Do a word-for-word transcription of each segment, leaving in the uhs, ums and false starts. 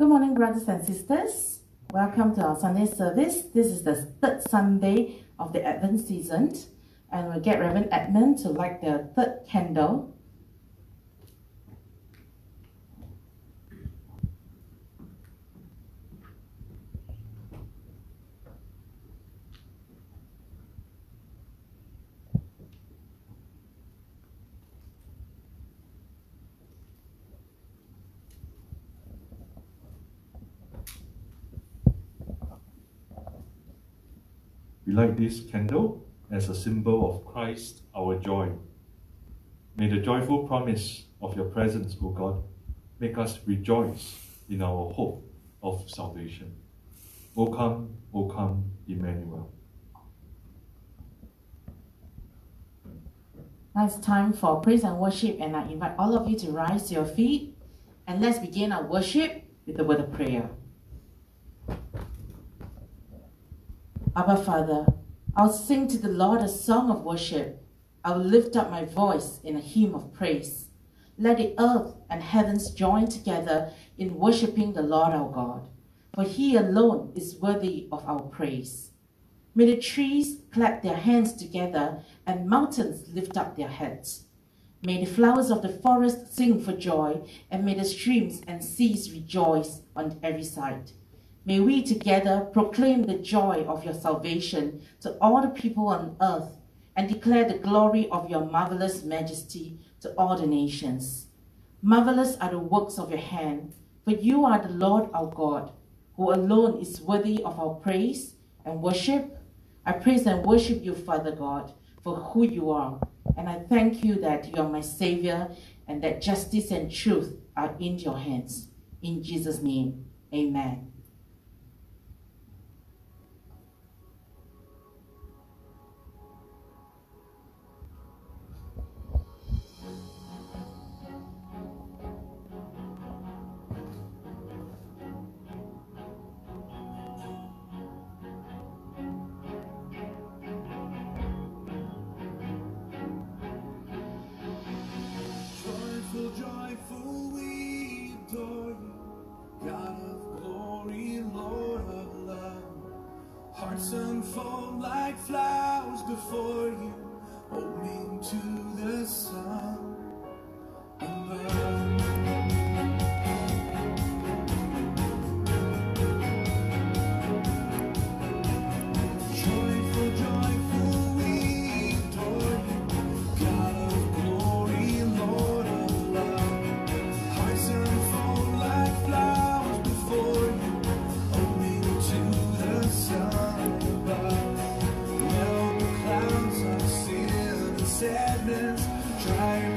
Good morning, brothers and sisters. Welcome to our Sunday service. This is the third Sunday of the Advent season, and we'll get Reverend Edmund to light the third candle. We light this candle as a symbol of Christ, our joy. May the joyful promise of your presence, O God, make us rejoice in our hope of salvation. O come, O come, Emmanuel. Now it's time for praise and worship, and I invite all of you to rise to your feet, and let's begin our worship with the word of prayer. Abba Father, I'll sing to the Lord a song of worship. I will lift up my voice in a hymn of praise. Let the earth and heavens join together in worshiping the Lord our God, for he alone is worthy of our praise. May the trees clap their hands together and mountains lift up their heads. May the flowers of the forest sing for joy, and may the streams and seas rejoice on every side. May we together proclaim the joy of your salvation to all the people on earth and declare the glory of your marvelous majesty to all the nations. Marvelous are the works of your hand, for you are the Lord our God, who alone is worthy of our praise and worship. I praise and worship you, Father God, for who you are, and I thank you that you are my Savior and that justice and truth are in your hands. In Jesus' name, amen. Joyful, we adore you, God of glory, Lord of love. Hearts unfold like flowers before you, opening to the sun above. Sadness, try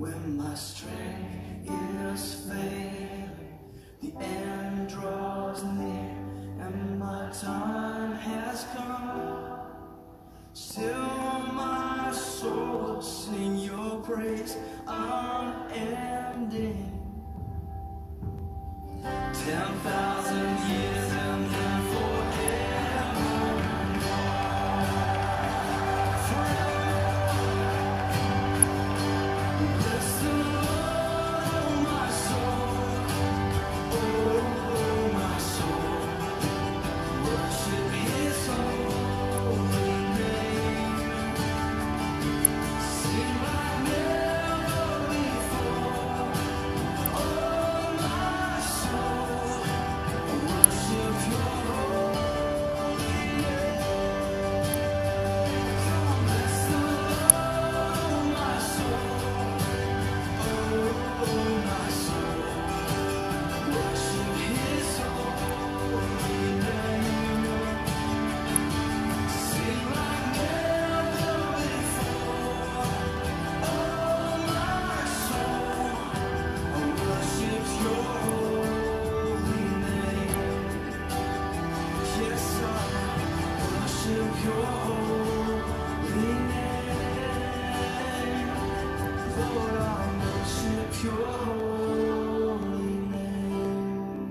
When my strength is failing, the end draws near, and my time has come. Still my soul will sing your praise unending. Ten thousand years and then forever. Bless the Lord, oh my soul, oh my soul. Worship His holy name. Sing like never before, oh my soul. Worship Your holy name. Come, bless the Lord, oh my soul, oh my soul. Worship His holy name. Sing like never before, oh my soul. Worship Your holy name. Yes, I worship Your holy name. Lord, I worship Your holy name.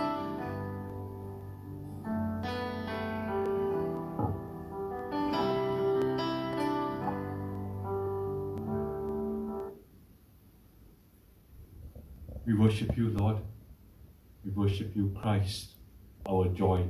We worship you, Lord. We worship you, Christ, our joy.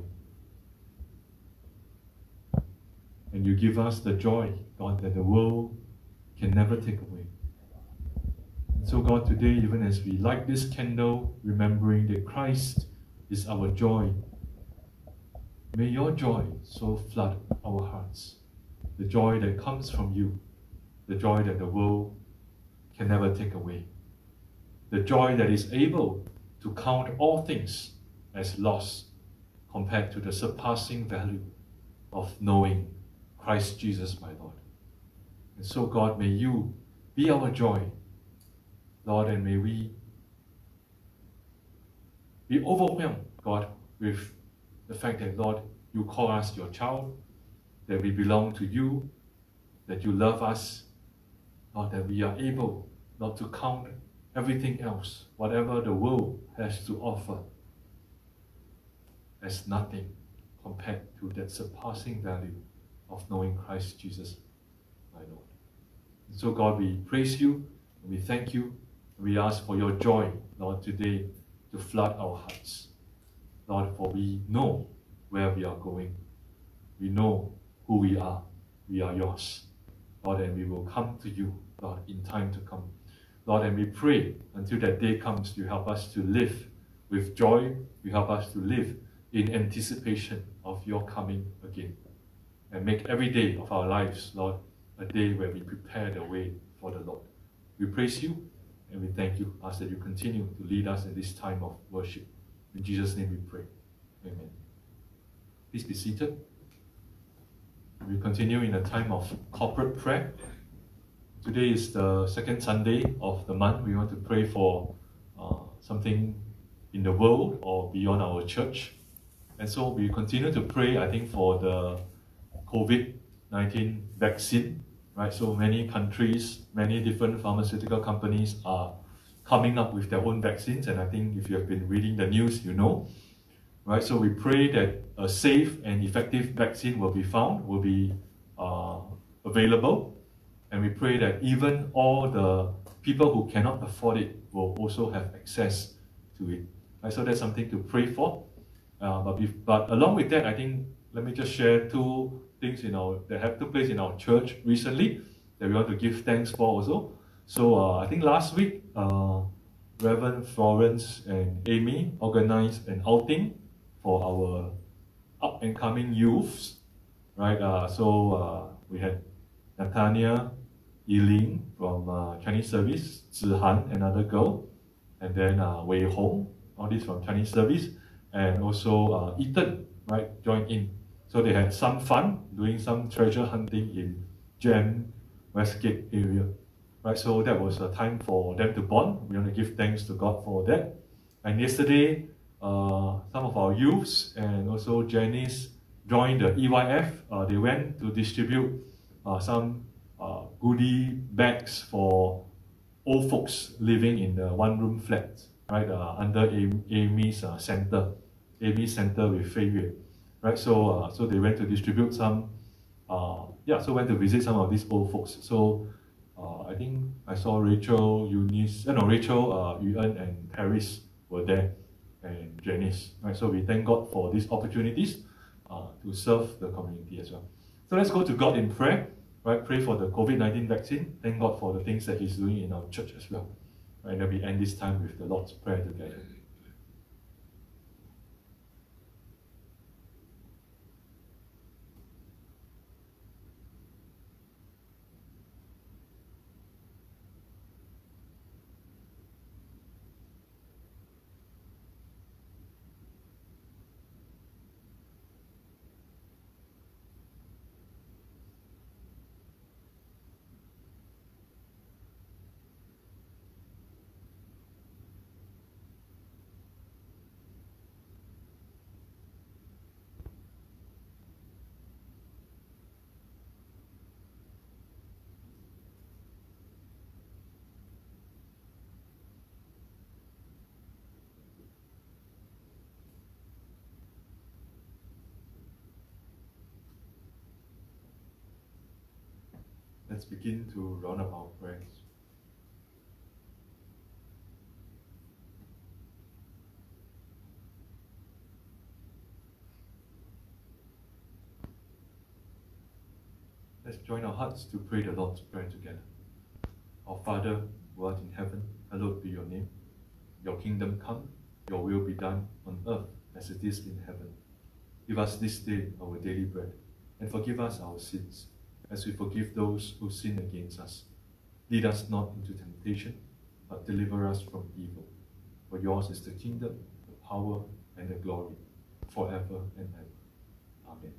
And you give us the joy, God, that the world can never take away. And so, God, today, even as we light this candle, remembering that Christ is our joy, may your joy so flood our hearts. The joy that comes from you, the joy that the world can never take away. The joy that is able to count all things as loss compared to the surpassing value of knowing Christ Jesus, my Lord. And so, God, may you be our joy, Lord, and may we be overwhelmed, God, with the fact that, Lord, you call us your child, that we belong to you, that you love us, Lord, that we are able not to count everything else, whatever the world has to offer, as nothing compared to that surpassing value of knowing Christ Jesus, my Lord. And so, God, we praise you, and we thank you, and we ask for your joy, Lord, today to flood our hearts. Lord, for we know where we are going. We know who we are. We are yours. Lord, and we will come to you, Lord, in time to come. Lord, and we pray until that day comes, you help us to live with joy. You help us to live in anticipation of your coming again. And make every day of our lives, Lord, a day where we prepare the way for the Lord. We praise you and we thank you. Ask that you continue to lead us in this time of worship. In Jesus' name we pray. Amen. Please be seated. We continue in a time of corporate prayer. Today is the second Sunday of the month. We want to pray for uh, something in the world or beyond our church. And so we continue to pray, I think, for the COVID nineteen vaccine, right? So many countries, many different pharmaceutical companies are coming up with their own vaccines. And I think if you have been reading the news, you know, right? So we pray that a safe and effective vaccine will be found, will be uh, available. And we pray that even all the people who cannot afford it will also have access to it. Right? So that's something to pray for. Uh, but, if, but along with that, I think, let me just share two things in our, that have took place in our church recently that we want to give thanks for also. So uh, I think last week, uh, Reverend Florence and Amy organized an outing for our up and coming youths, right? Uh, so uh, we had Nathania Yiling from uh, Chinese service, Zihan, another girl, and then uh, Wei Hong, all this from Chinese service, and also uh, Ethan, right, joined in. So they had some fun doing some treasure hunting in Gem, Westgate area. right? So that was a time for them to bond. We want to give thanks to God for that. And yesterday, uh, some of our youths and also Janice joined the E Y F. Uh, they went to distribute uh, some uh, goodie bags for old folks living in the one-room flat, right, uh, under Amy's uh, center, Amy's center with Fei Yue, right? So, uh, so they went to distribute some, uh, yeah, so went to visit some of these old folks. So, uh, I think I saw Rachel, Eunice, uh, no, Rachel, uh, Yuan, and Paris were there, and Janice, right? So we thank God for these opportunities uh, to serve the community as well. So let's go to God in prayer. Right, pray for the COVID nineteen vaccine. Thank God for the things that He's doing in our church as well. Right, and then we end this time with the Lord's Prayer together. Let's begin to round up our prayers. Let's join our hearts to pray the Lord's Prayer together. Our Father, who art in heaven, hallowed be your name. Your kingdom come, your will be done on earth as it is in heaven. Give us this day our daily bread, and forgive us our sins, as we forgive those who sin against us. Lead us not into temptation, but deliver us from evil. For yours is the kingdom, the power, and the glory, forever and ever. Amen.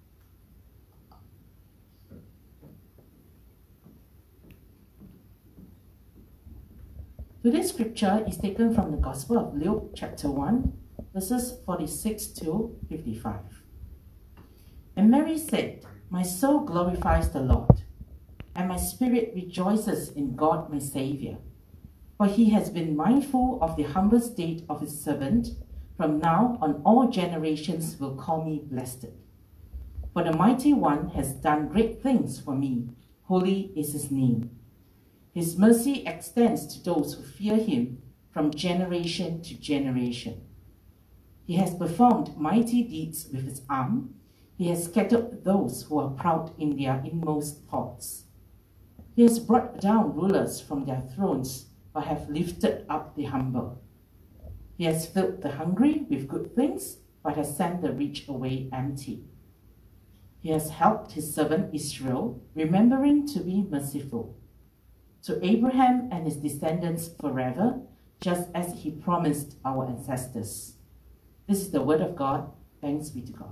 Today's scripture is taken from the Gospel of Luke, chapter one, verses forty-six to fifty-five. And Mary said, "My soul glorifies the Lord, and my spirit rejoices in God my Saviour. For he has been mindful of the humble state of his servant. From now on all generations will call me blessed. For the Mighty One has done great things for me. Holy is his name. His mercy extends to those who fear him from generation to generation. He has performed mighty deeds with his arm. He has scattered those who are proud in their inmost thoughts. He has brought down rulers from their thrones, but have lifted up the humble. He has filled the hungry with good things, but has sent the rich away empty. He has helped his servant Israel, remembering to be merciful to Abraham and his descendants forever, just as he promised our ancestors." This is the word of God. Thanks be to God.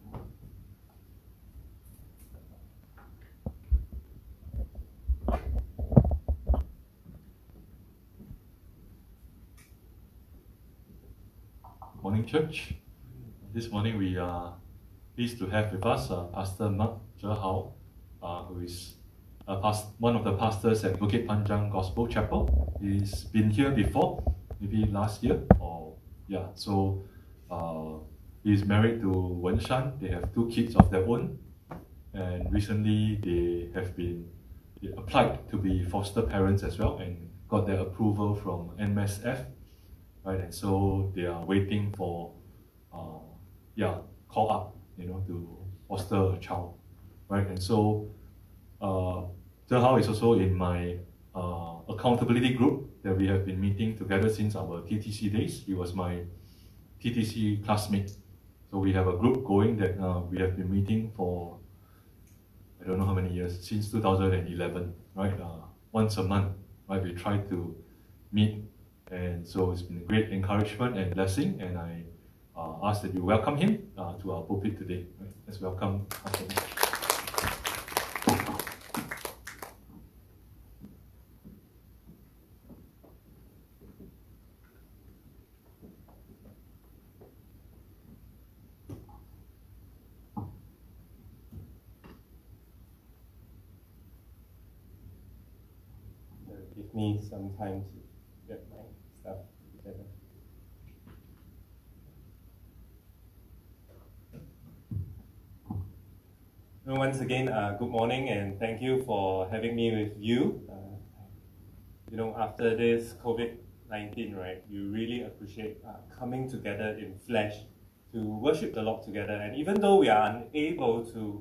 Morning, church. This morning we are pleased to have with us uh, Pastor Mark Zhehao, uh, who is a past, one of the pastors at Bukit Panjang Gospel Chapel. He's been here before, maybe last year, or yeah. So uh, he's married to Wen Shan. They have two kids of their own, and recently they have been they applied to be foster parents as well, and got their approval from M S F. Right, and so they are waiting for, uh, yeah, call up, you know, to foster a child, right? And so, uh, Zhehao is also in my uh, accountability group that we have been meeting together since our T T C days. He was my T T C classmate, so we have a group going that uh, we have been meeting for I don't know how many years, since two thousand eleven, right? Uh, once a month, right? We try to meet. And so it's been a great encouragement and blessing, and I uh, ask that you welcome him uh, to our pulpit today. Right? Let's welcome Pastor. me some time to get my stuff together. Well, once again, uh, good morning, and thank you for having me with you. Uh, you know, after this COVID nineteen, right, you really appreciate uh, coming together in flesh to worship the Lord together. And even though we are unable to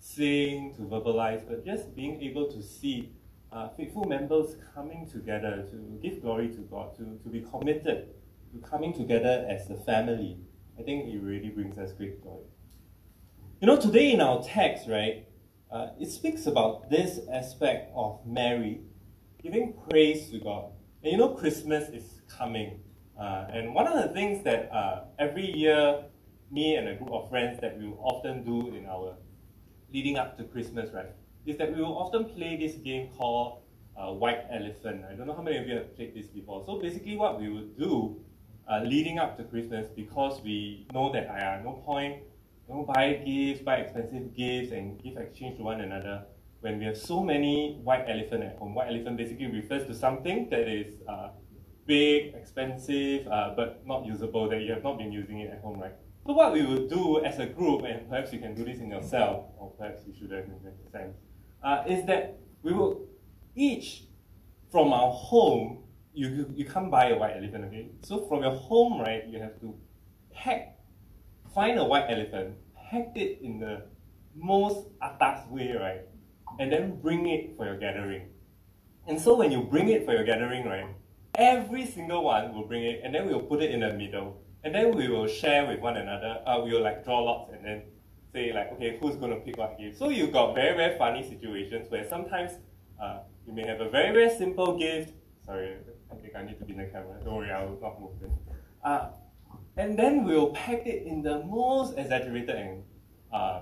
sing, to verbalize, but just being able to see uh, faithful members coming together to give glory to God, to, to be committed to coming together as a family, I think it really brings us great joy. You know, today in our text, right, uh, it speaks about this aspect of Mary giving praise to God. And you know, Christmas is coming. Uh, and one of the things that uh, every year, me and a group of friends that we will often do in our leading up to Christmas, right, is that we will often play this game called uh, White Elephant. I don't know how many of you have played this before. So basically what we would do uh, leading up to Christmas, because we know that I uh, no point Don't buy gifts, buy expensive gifts, and give exchange to one another when we have so many white elephant at home. White elephant basically refers to something that is uh, big, expensive, uh, but not usable, that you have not been using it at home, right? So what we would do as a group, and perhaps you can do this in yourself, or perhaps you shouldn't in that sense, uh, is that we will each, from our home, you, you, you can't buy a white elephant, okay? So from your home, right, you have to pack find a white elephant, pack it in the most atas way, right? And then bring it for your gathering. And so when you bring it for your gathering, right, every single one will bring it, and then we'll put it in the middle. And then we will share with one another. Uh, we will like draw lots and then say like, okay, who's going to pick what gift? So you've got very, very funny situations where sometimes uh, you may have a very, very simple gift. Sorry, I think I need to be in the camera. Don't worry, I will not move this. Uh, And then we'll pack it in the most exaggerated and uh,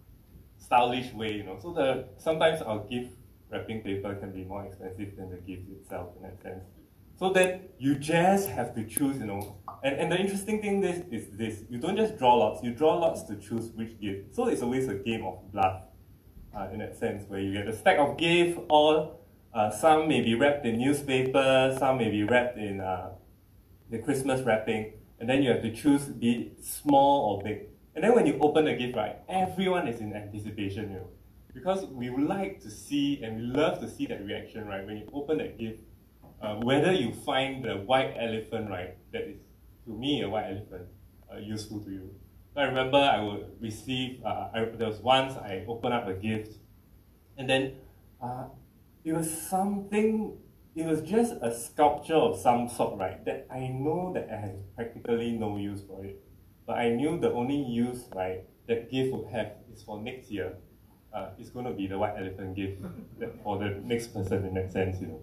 stylish way, you know. So the sometimes our gift wrapping paper can be more expensive than the gift itself in that sense. So then you just have to choose, you know. And, and the interesting thing this is this: you don't just draw lots; you draw lots to choose which gift. So it's always a game of bluff, uh, in that sense, where you get a stack of gifts. All uh, some may be wrapped in newspaper, some may be wrapped in uh, the Christmas wrapping. And then you have to choose, be it small or big. And then when you open the gift, right, everyone is in anticipation, you know. Because we would like to see, and we love to see that reaction, right, when you open that gift, uh, whether you find the white elephant, right, that is, to me, a white elephant, uh, useful to you. So I remember I would receive, uh, I, there was once I opened up a gift, and then uh, it was something. It was just a sculpture of some sort, right, that I know that I have practically no use for it. But I knew the only use, right, that gift would have is for next year. Uh, it's going to be the white elephant gift for the next person in that sense, you know.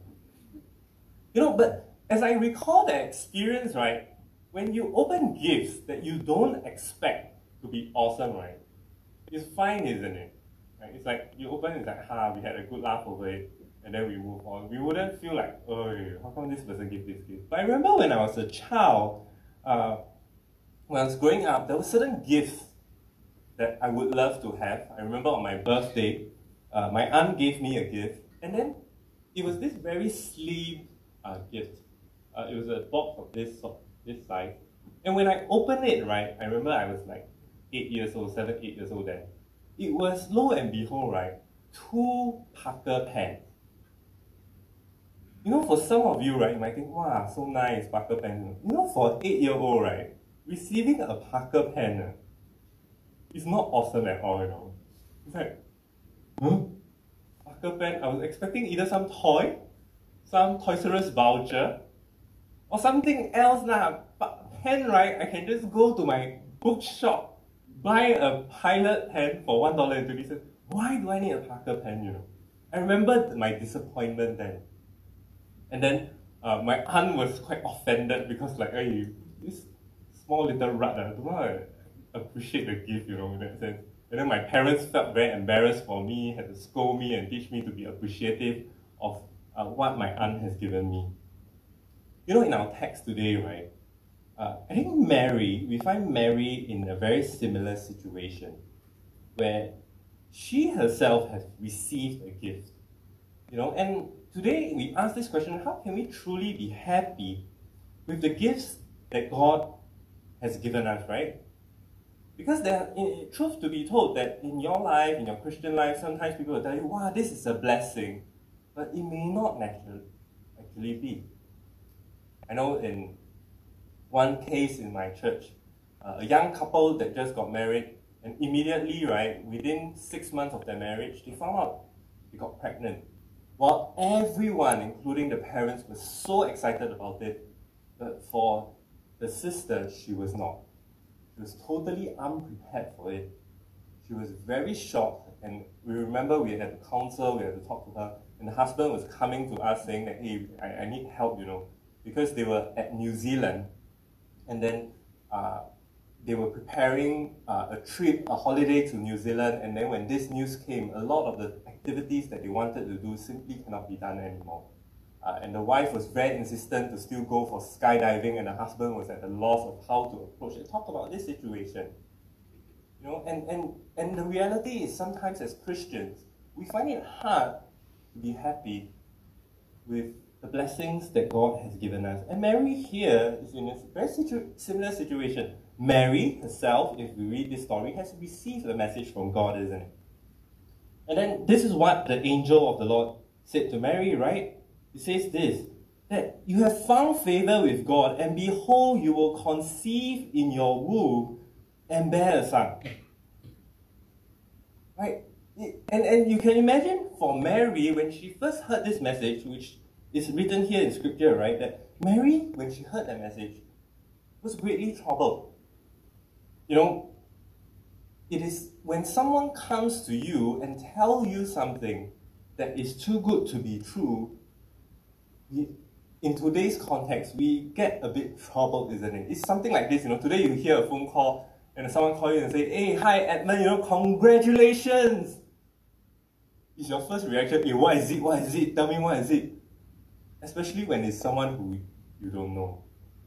You know, but as I recall that experience, right, when you open gifts that you don't expect to be awesome, right, it's fine, isn't it? Right? It's like you open, it's like, ha, we had a good laugh over it. And then we move on. We wouldn't feel like, oh, how come this person give this gift? But I remember when I was a child, uh, when I was growing up, there were certain gifts that I would love to have. I remember on my birthday, uh, my aunt gave me a gift, and then it was this very slim uh, gift. Uh, it was a box of this sort, this size. And when I opened it, right, I remember I was like eight years old, seven, eight years old then. It was, lo and behold, right, two Parker pens. You know, for some of you, right, you might think, wow, so nice, Parker pen. You know, for an eight-year-old, right, receiving a Parker pen uh, is not awesome at all, you know. It's like, huh? Parker pen? I was expecting either some toy, some Toys R Us voucher, or something else now. But pen, right, I can just go to my bookshop, buy a Pilot pen for one dollar and twenty cents. Why do I need a Parker pen, you know? I remember my disappointment then. And then uh, my aunt was quite offended because like, hey, this small little rat, I do not appreciate the gift, you know, in that sense. And then my parents felt very embarrassed for me, had to scold me and teach me to be appreciative of uh, what my aunt has given me. You know, in our text today, right, uh, I think Mary, we find Mary in a very similar situation where she herself has received a gift. You know, and today we ask this question, how can we truly be happy with the gifts that God has given us, right? Because there, in, truth to be told, that in your life, in your Christian life, sometimes people will tell you, wow, this is a blessing. But it may not naturally actually be. I know in one case in my church, uh, a young couple that just got married, and immediately, right, within six months of their marriage, they found out they got pregnant. While everyone, including the parents, was so excited about it, but for the sister, she was not. She was totally unprepared for it. She was very shocked, and we remember we had to counsel, we had to talk to her, and the husband was coming to us saying that, hey, I, I need help, you know, because they were at New Zealand, and then uh, they were preparing uh, a trip, a holiday to New Zealand, and then when this news came, a lot of the activities that they wanted to do simply cannot be done anymore. Uh, and the wife was very insistent to still go for skydiving, and the husband was at a loss of how to approach it. Talk about this situation. You know, and, and, and the reality is sometimes as Christians, we find it hard to be happy with the blessings that God has given us. And Mary here is in a very situ similar situation. Mary herself, if we read this story, has received a message from God, isn't it? And then this is what the angel of the Lord said to Mary, right? It says this, that you have found favor with God, and behold, you will conceive in your womb and bear a son. Right? And, and you can imagine for Mary, when she first heard this message, which is written here in scripture, right, that Mary, when she heard that message, was greatly troubled. You know, it is when someone comes to you and tell you something that is too good to be true, we, in today's context, we get a bit troubled, isn't it? It's something like this, you know, today you hear a phone call and someone call you and say, hey, hi Edmund, you know, congratulations. Is your first reaction, hey, what is it, what is it, tell me what is it? Especially when it's someone who you don't know.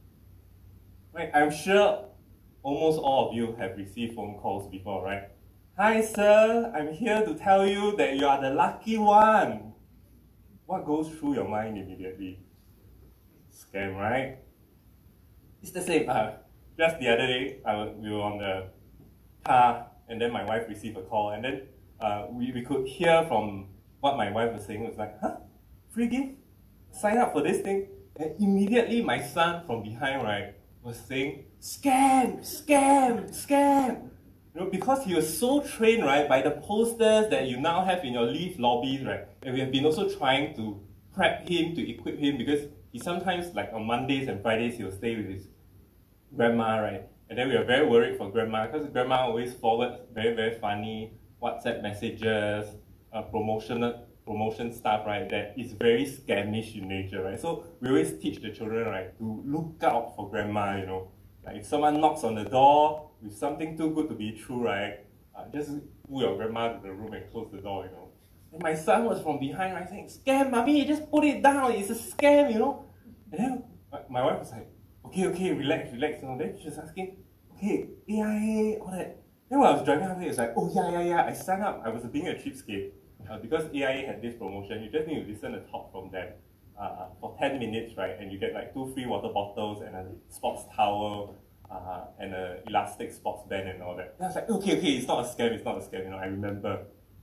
Right? I'm sure almost all of you have received phone calls before, right? Hi sir, I'm here to tell you that you are the lucky one. What goes through your mind immediately? Scam, right? It's the same. Uh, just the other day, I was, we were on the car, and then my wife received a call, and then uh, we, we could hear from what my wife was saying. It was like, huh? Free gift? Sign up for this thing? And immediately my son from behind, right, was saying, scam, scam, scam. You know, because he was so trained, right, by the posters that you now have in your lift lobbies, right, and we have been also trying to prep him, to equip him, because he sometimes, like on Mondays and Fridays, he will stay with his grandma, right, and then we are very worried for grandma, because grandma always forwards very, very funny WhatsApp messages, uh, promotional promotion stuff, right, that is very scamish in nature, right, so we always teach the children, right, to look out for grandma, you know. Like if someone knocks on the door with something too good to be true, right, uh, just pull your grandma to the room and close the door, you know. And my son was from behind, right, saying, scam, mommy, just put it down, it's a scam, you know. And then my wife was like, okay, okay, relax, relax, you know. Then she was asking, okay, A I A, all that. Then when I was driving away, it was like, oh yeah, yeah, yeah, I signed up. I was being a cheapskate. Uh, because A I A had this promotion, you just need to listen to talk from them uh, for ten minutes, right? And you get like two free water bottles and a sports towel uh, and an elastic sports band and all that. And I was like, okay, okay, it's not a scam, it's not a scam, you know, I remember.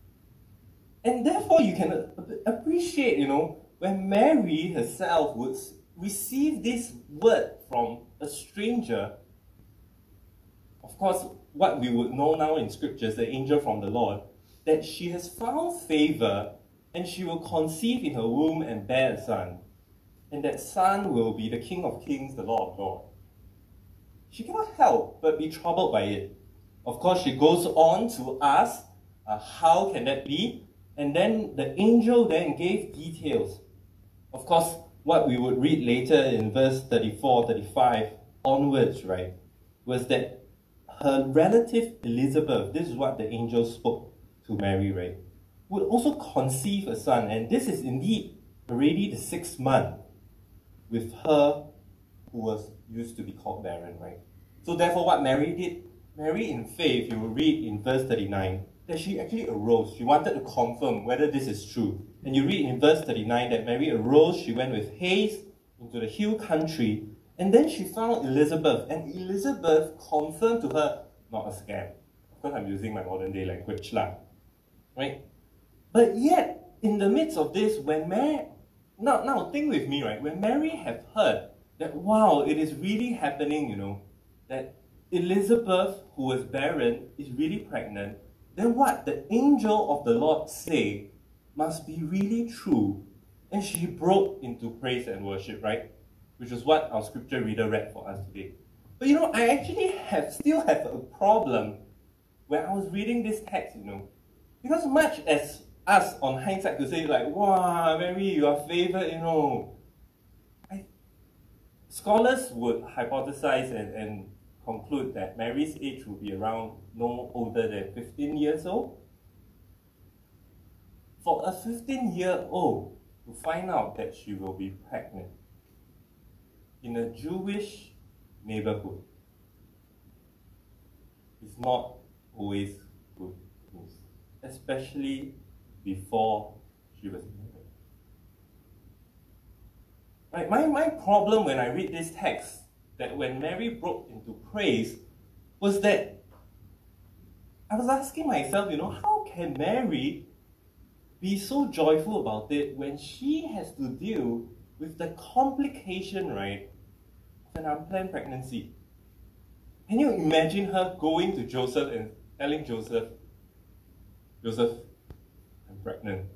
And therefore you can uh, appreciate, you know, when Mary herself would receive this word from a stranger. Of course, what we would know now in scriptures, the angel from the Lord, that she has found favor and she will conceive in her womb and bear a son. And that son will be the King of Kings, the Lord of Lords. She cannot help but be troubled by it. Of course, she goes on to ask, uh, how can that be? And then the angel then gave details. Of course, what we would read later in verse thirty-four, thirty-five onwards, right, was that her relative Elizabeth, this is what the angel spoke to Mary, right, would also conceive a son. And this is indeed already the sixth month with her who was used to be called barren, right? So therefore what Mary did, Mary in faith, you will read in verse thirty-nine, that she actually arose. She wanted to confirm whether this is true. And you read in verse thirty-nine that Mary arose, she went with haste into the hill country, and then she found Elizabeth, and Elizabeth confirmed to her, not a scam. Of course, I'm using my modern day language, lah. Right? But yet, in the midst of this, when Mary, now, now think with me, right? When Mary have heard that, wow, it is really happening, you know, that Elizabeth, who was barren, is really pregnant, then what the angel of the Lord say must be really true. And she broke into praise and worship, right? Which is what our scripture reader read for us today. But you know, I actually have still have a problem when I was reading this text, you know. Because much as us on hindsight to say like, wow, Mary, you are favored, you know. I, scholars would hypothesize and, and conclude that Mary's age will be around no older than fifteen years old. For a fifteen-year-old to find out that she will be pregnant in a Jewish neighborhood is not always good news, especially before she was married. Right? My, my problem when I read this text, that when Mary broke into praise, was that I was asking myself, you know, how can Mary be so joyful about it when she has to deal with the complication, right, of an unplanned pregnancy? Can you imagine her going to Joseph and telling Joseph, Joseph, I'm pregnant.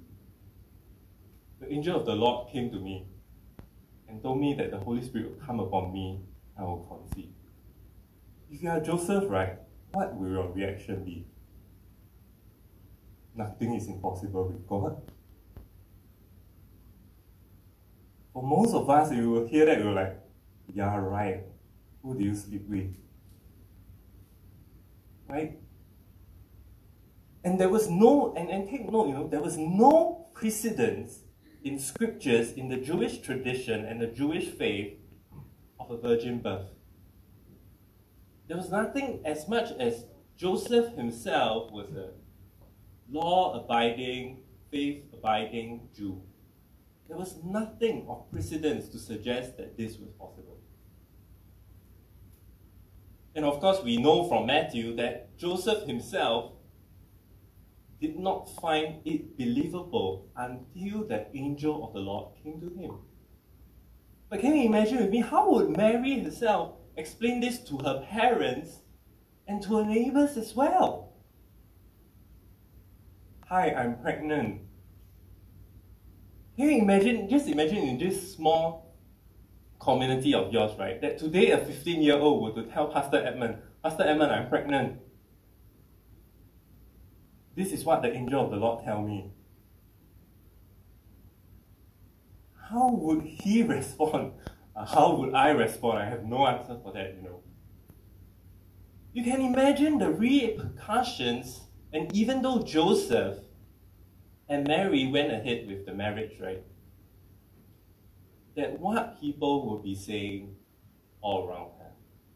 The angel of the Lord came to me and told me that the Holy Spirit will come upon me, I will conceive. If you are Joseph, right, what will your reaction be? Nothing is impossible with God. For most of us, you will hear that, you're like, yeah, right. Who do you sleep with? Right? And there was no, and, and take note, you know, there was no precedence in scriptures, in the Jewish tradition and the Jewish faith of a virgin birth. There was nothing as much as Joseph himself was a law-abiding, faith-abiding Jew. There was nothing of precedence to suggest that this was possible. And of course, we know from Matthew that Joseph himself did not find it believable until the angel of the Lord came to him. But can you imagine with me, how would Mary herself explain this to her parents and to her neighbors as well? Hi, I'm pregnant. Can you imagine, just imagine in this small community of yours, right, that today a fifteen-year-old were to tell Pastor Edmund, Pastor Edmund, I'm pregnant. This is what the angel of the Lord tell me. How would he respond? Uh, how would I respond? I have no answer for that, you know. You can imagine the repercussions, and even though Joseph and Mary went ahead with the marriage, right, that what people would be saying all around her.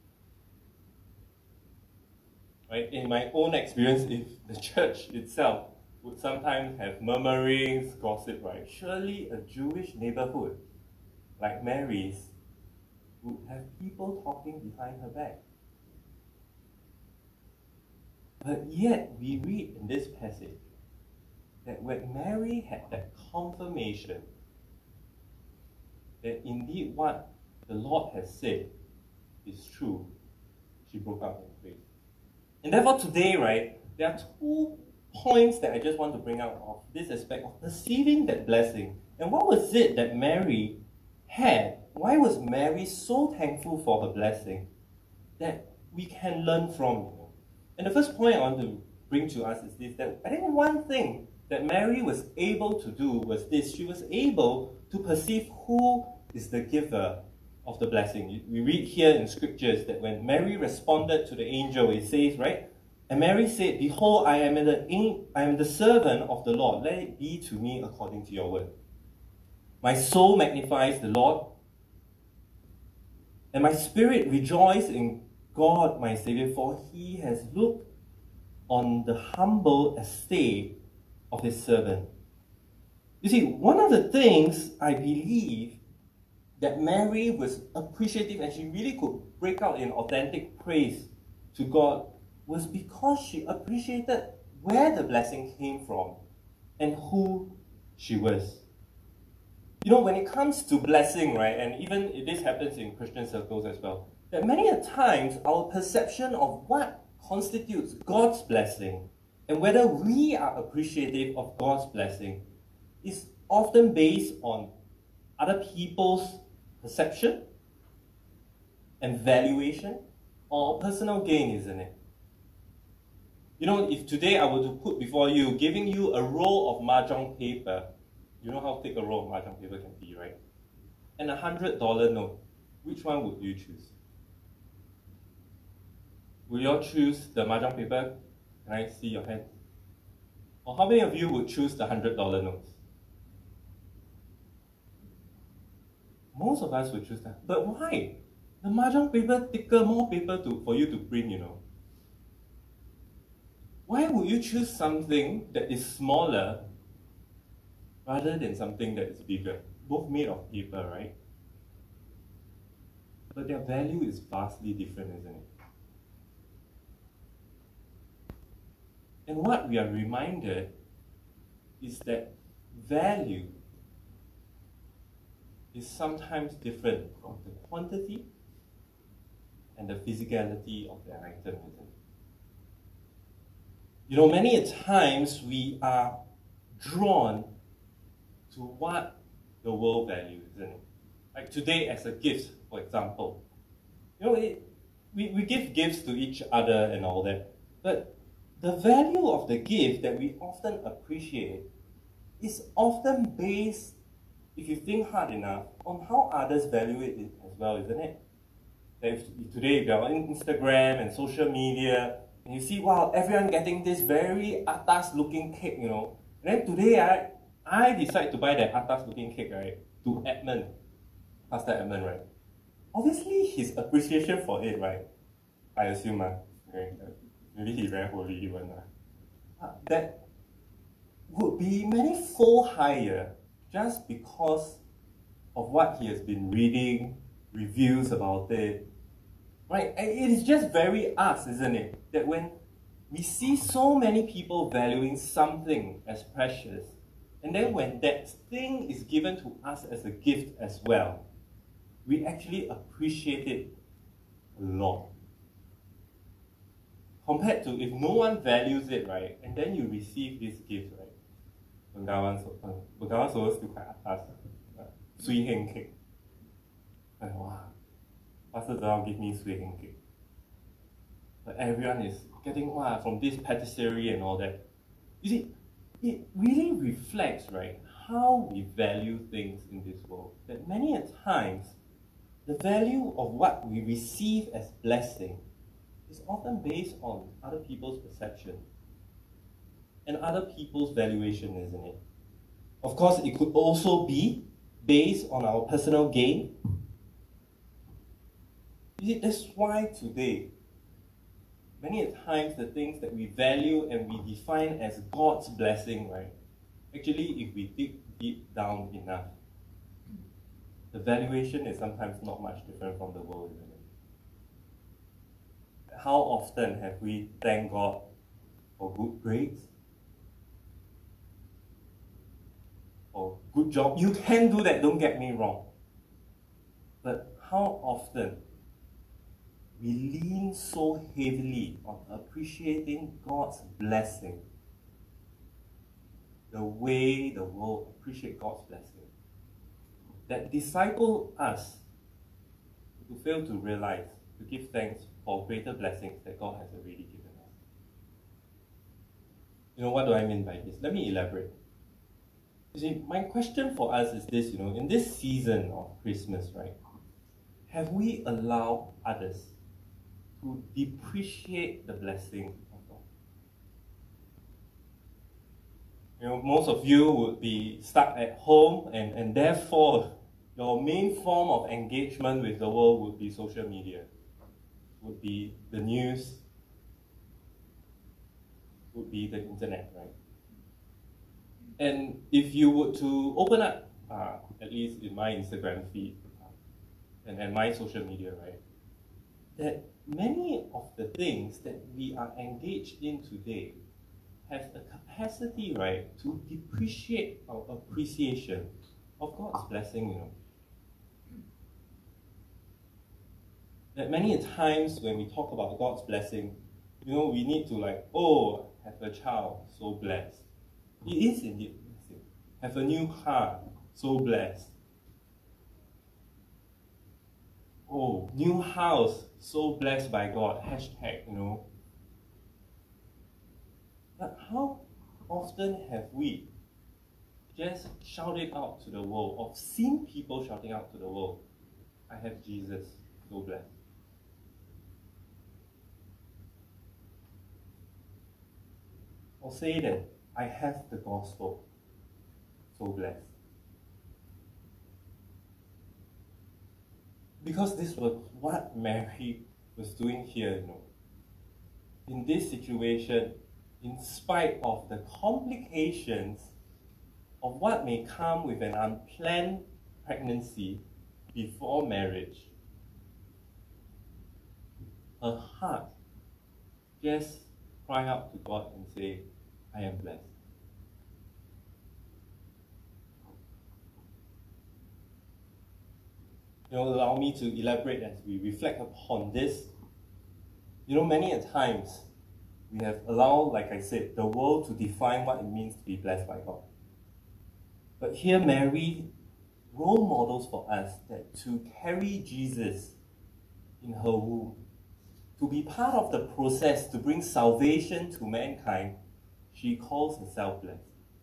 Right? In my own experience, if the church itself would sometimes have murmurings, gossip, right, surely a Jewish neighborhood like Mary's would have people talking behind her back. But yet, we read in this passage that when Mary had that confirmation that indeed what the Lord has said is true, she broke out in praise. And therefore today, right, there are two points that I just want to bring out of this aspect of perceiving that blessing. And what was it that Mary had? Why was Mary so thankful for her blessing that we can learn from? You know? And the first point I want to bring to us is this, that I think one thing that Mary was able to do was this. She was able to perceive who is the giver of the blessing. We read here in scriptures that when Mary responded to the angel, it says, right? And Mary said, behold, I am the, I am the servant of the Lord. Let it be to me according to your word. My soul magnifies the Lord, and my spirit rejoices in God my Savior, for he has looked on the humble estate of his servant. You see, one of the things I believe that Mary was appreciative and she really could break out in authentic praise to God was because she appreciated where the blessing came from and who she was. You know, when it comes to blessing, right, and even this happens in Christian circles as well, that many a times our perception of what constitutes God's blessing and whether we are appreciative of God's blessing is often based on other people's perception and valuation or personal gain, isn't it? You know, if today I were to put before you, giving you a roll of mahjong paper, you know how thick a roll of mahjong paper can be, right? And a hundred dollar note, which one would you choose? Will you all choose the mahjong paper? Can I see your hand? Or how many of you would choose the hundred dollar notes? Most of us would choose that. But why? The mahjong paper thicker, more paper to, for you to print, you know. Why would you choose something that is smaller rather than something that is bigger? Both made of paper, right? But their value is vastly different, isn't it? And what we are reminded is that value is sometimes different from the quantity and the physicality of the item, isn't it? You know, many a times we are drawn to what the world values, isn't it? Like today as a gift, for example. You know, it, we, we give gifts to each other and all that, but the value of the gift that we often appreciate is often based, if you think hard enough, on how others value it as well, isn't it? That if today if you're on Instagram and social media, and you see, wow, everyone getting this very atas looking cake, you know. And then today, I, I decide to buy that atas looking cake, right, to Edmund, Pastor Edmund, right. Obviously, his appreciation for it, right, I assume, uh, okay, maybe he's very holy even, uh, that would be many-fold higher just because of what he has been reading, reviews about it. Right? It is just very us, isn't it? That when we see so many people valuing something as precious, and then when that thing is given to us as a gift as well, we actually appreciate it a lot. Compared to if no one values it, right, and then you receive this gift, right? Bengawan Solo still quite atas. Sui heng cake. Like, wow. Pastor Zhao give me sweet and cake. But everyone is getting wow, from this patisserie and all that. You see, it really reflects, right, how we value things in this world. That many a times, the value of what we receive as blessing is often based on other people's perception and other people's valuation, isn't it? Of course, it could also be based on our personal gain. You see, that's why today, many a times the things that we value and we define as God's blessing, right? Actually, if we dig deep down enough, the valuation is sometimes not much different from the world, isn't it? How often have we thanked God for good grades? Or good job? You can do that, don't get me wrong. But how often we lean so heavily on appreciating God's blessing the way the world appreciates God's blessing, that disciple us to fail to realize, to give thanks for greater blessings that God has already given us. You know, what do I mean by this? Let me elaborate. You see, my question for us is this, you know, in this season of Christmas, right, have we allowed others to depreciate the blessing of God? You know, most of you would be stuck at home, and, and therefore your main form of engagement with the world would be social media, would be the news. would be the internet, right? And if you were to open up, uh, at least in my Instagram feed uh, and, and my social media, right, that many of the things that we are engaged in today have a capacity, right, to depreciate our appreciation of God's blessing, you know. That many times when we talk about God's blessing, you know, we need to like, oh, have a child, so blessed. It is indeed blessing. Have a new car, so blessed. Oh, new house, so blessed by God, hashtag, you know. But how often have we just shouted out to the world, or seen people shouting out to the world, I have Jesus, so blessed? Or say that I have the gospel, so blessed. Because this was what Mary was doing here, you know. In this situation, in spite of the complications of what may come with an unplanned pregnancy before marriage, her heart just cry out to God and say, I am blessed. You know, allow me to elaborate as we reflect upon this. You know, many a times we have allowed, like I said, the world to define what it means to be blessed by God. But here Mary role models for us that to carry Jesus in her womb, to be part of the process to bring salvation to mankind, she calls herself blessed.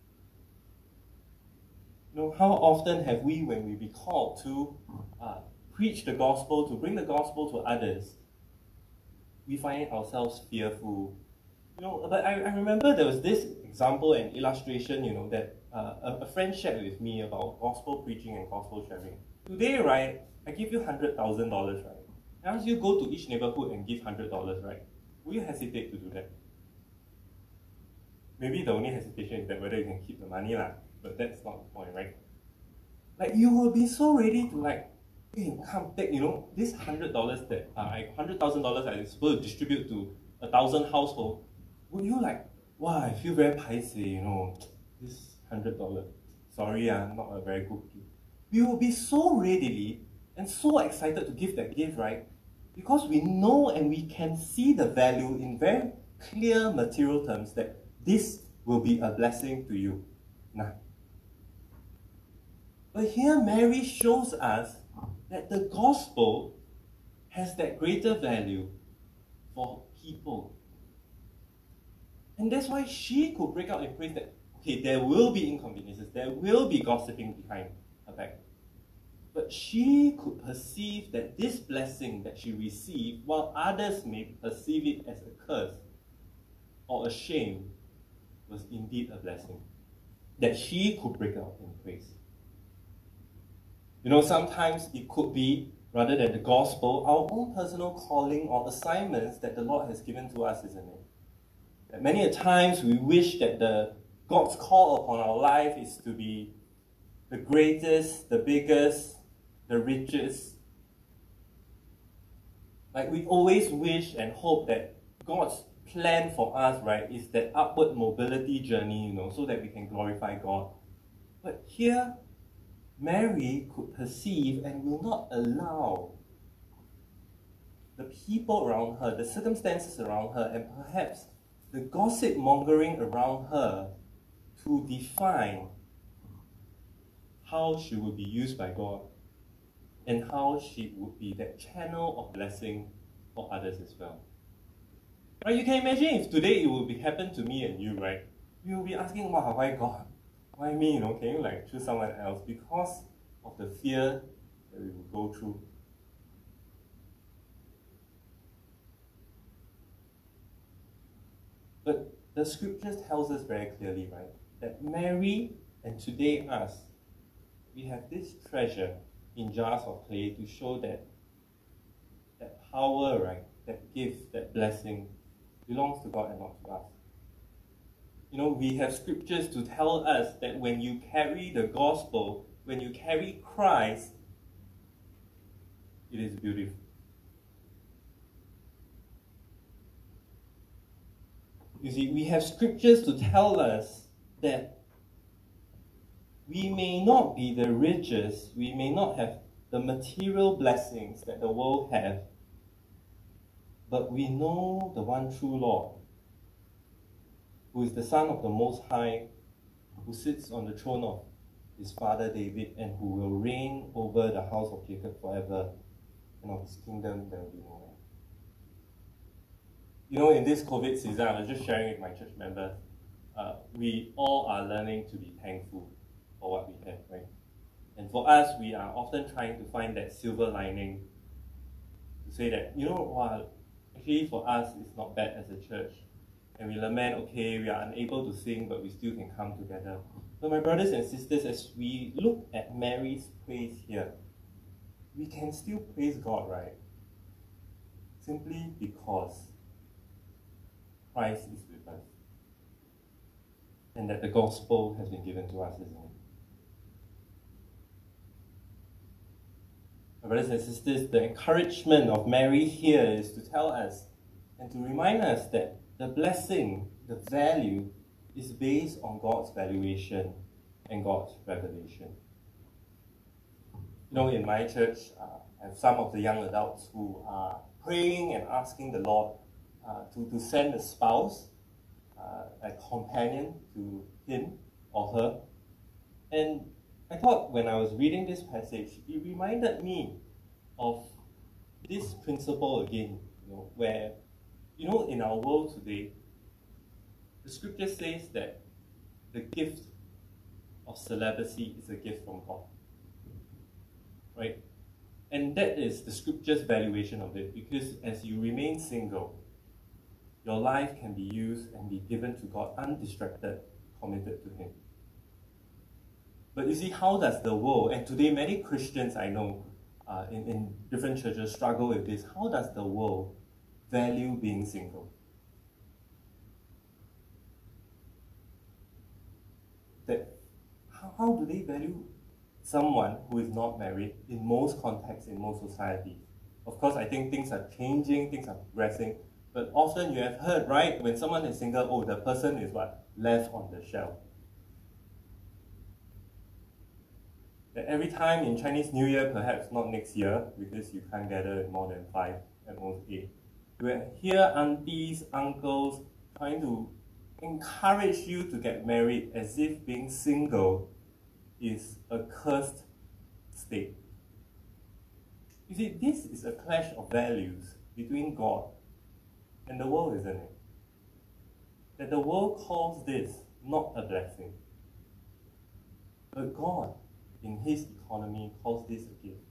You know, how often have we, when we be called to uh, preach the gospel, to bring the gospel to others, we find ourselves fearful. You know, but I, I remember there was this example and illustration, you know, that uh, a, a friend shared with me about gospel preaching and gospel sharing. Today, right, I give you one hundred thousand dollars, right? I ask you go to each neighborhood and give one hundred dollars, right? Will you hesitate to do that? Maybe the only hesitation is that whether you can keep the money, lah. But that's not the point, right? Like, you will be so ready to like, hey, come take, you know, this one hundred dollars that, uh, one hundred thousand dollars I'm supposed to distribute to a thousand households. Would you like, wow, I feel very paiseh, you know, this one hundred dollars. Sorry, I'm not a very good gift. We will be so readily and so excited to give that gift, right? Because we know and we can see the value in very clear material terms that this will be a blessing to you. Nah. But here Mary shows us that the gospel has that greater value for people. And that's why she could break out in praise that, okay, there will be inconveniences, there will be gossiping behind her back. But she could perceive that this blessing that she received, while others may perceive it as a curse or a shame, was indeed a blessing. That she could break out in praise. You know, sometimes it could be, rather than the gospel, our own personal calling or assignments that the Lord has given to us, isn't it? That many a times we wish that the God's call upon our life is to be the greatest, the biggest, the richest. Like, we always wish and hope that God's plan for us, right, is that upward mobility journey, you know, so that we can glorify God. But here, Mary could perceive and will not allow the people around her, the circumstances around her, and perhaps the gossip mongering around her to define how she would be used by God and how she would be that channel of blessing for others as well. Right, you can imagine if today it would be happen to me and you, right? We will be asking, wow, why God? Why me? You know, can you like choose someone else? Because of the fear that we will go through. But the scriptures tells us very clearly, right, that Mary and today us, we have this treasure in jars of clay to show that that power, right, that gift, that blessing belongs to God and not to us. You know, we have scriptures to tell us that when you carry the gospel, when you carry Christ, it is beautiful. You see, we have scriptures to tell us that we may not be the richest, we may not have the material blessings that the world has, but we know the one true Lord, who is the Son of the Most High, who sits on the throne of his father David, and who will reign over the house of Jacob forever, and of his kingdom there will be no end. You know, in this COVID season, I was just sharing with my church members, uh, we all are learning to be thankful for what we have, right? And for us, we are often trying to find that silver lining to say that, you know, well, actually for us, it's not bad as a church. And we lament, okay, we are unable to sing, but we still can come together. So my brothers and sisters, as we look at Mary's praise here, we can still praise God, right? Simply because Christ is with us. And that the gospel has been given to us, isn't it? My brothers and sisters, the encouragement of Mary here is to tell us and to remind us that the blessing, the value, is based on God's valuation and God's revelation. You know, in my church, uh, I have some of the young adults who are praying and asking the Lord uh, to, to send a spouse, uh, a companion to him or her. And I thought when I was reading this passage, it reminded me of this principle again, you know, where, you know, in our world today, the scripture says that the gift of celibacy is a gift from God, right? And that is the scripture's valuation of it, because as you remain single, your life can be used and be given to God undistracted, committed to Him. But you see, how does the world, and today many Christians I know uh, in, in different churches struggle with this, how does the world value being single? That how, how do they value someone who is not married in most contexts, in most societies? Of course, I think things are changing, things are progressing, but often you have heard, right, when someone is single, oh, the person is what? Left on the shelf. That every time in Chinese New Year, perhaps not next year, because you can't gather more than five, at most eight, you will hear aunties, uncles trying to encourage you to get married as if being single is a cursed state. You see, this is a clash of values between God and the world, isn't it? That the world calls this not a blessing, but God, in His economy, calls this a gift.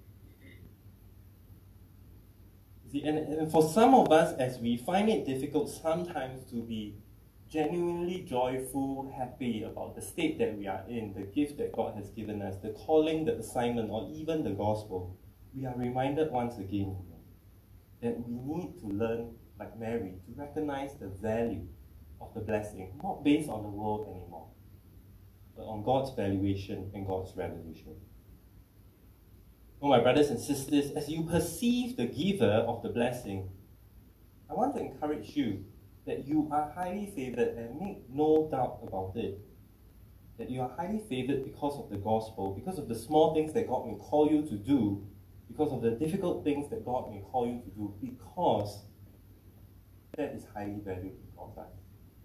You see, and, and for some of us, as we find it difficult sometimes to be genuinely joyful, happy about the state that we are in, the gift that God has given us, the calling, the assignment, or even the gospel, we are reminded once again that we need to learn, like Mary, to recognize the value of the blessing, not based on the world anymore, but on God's valuation and God's revelation. Oh, my brothers and sisters, as you perceive the giver of the blessing, I want to encourage you that you are highly favored, and make no doubt about it, that you are highly favored because of the gospel, because of the small things that God may call you to do, because of the difficult things that God may call you to do, because that is highly valued in God's eyes.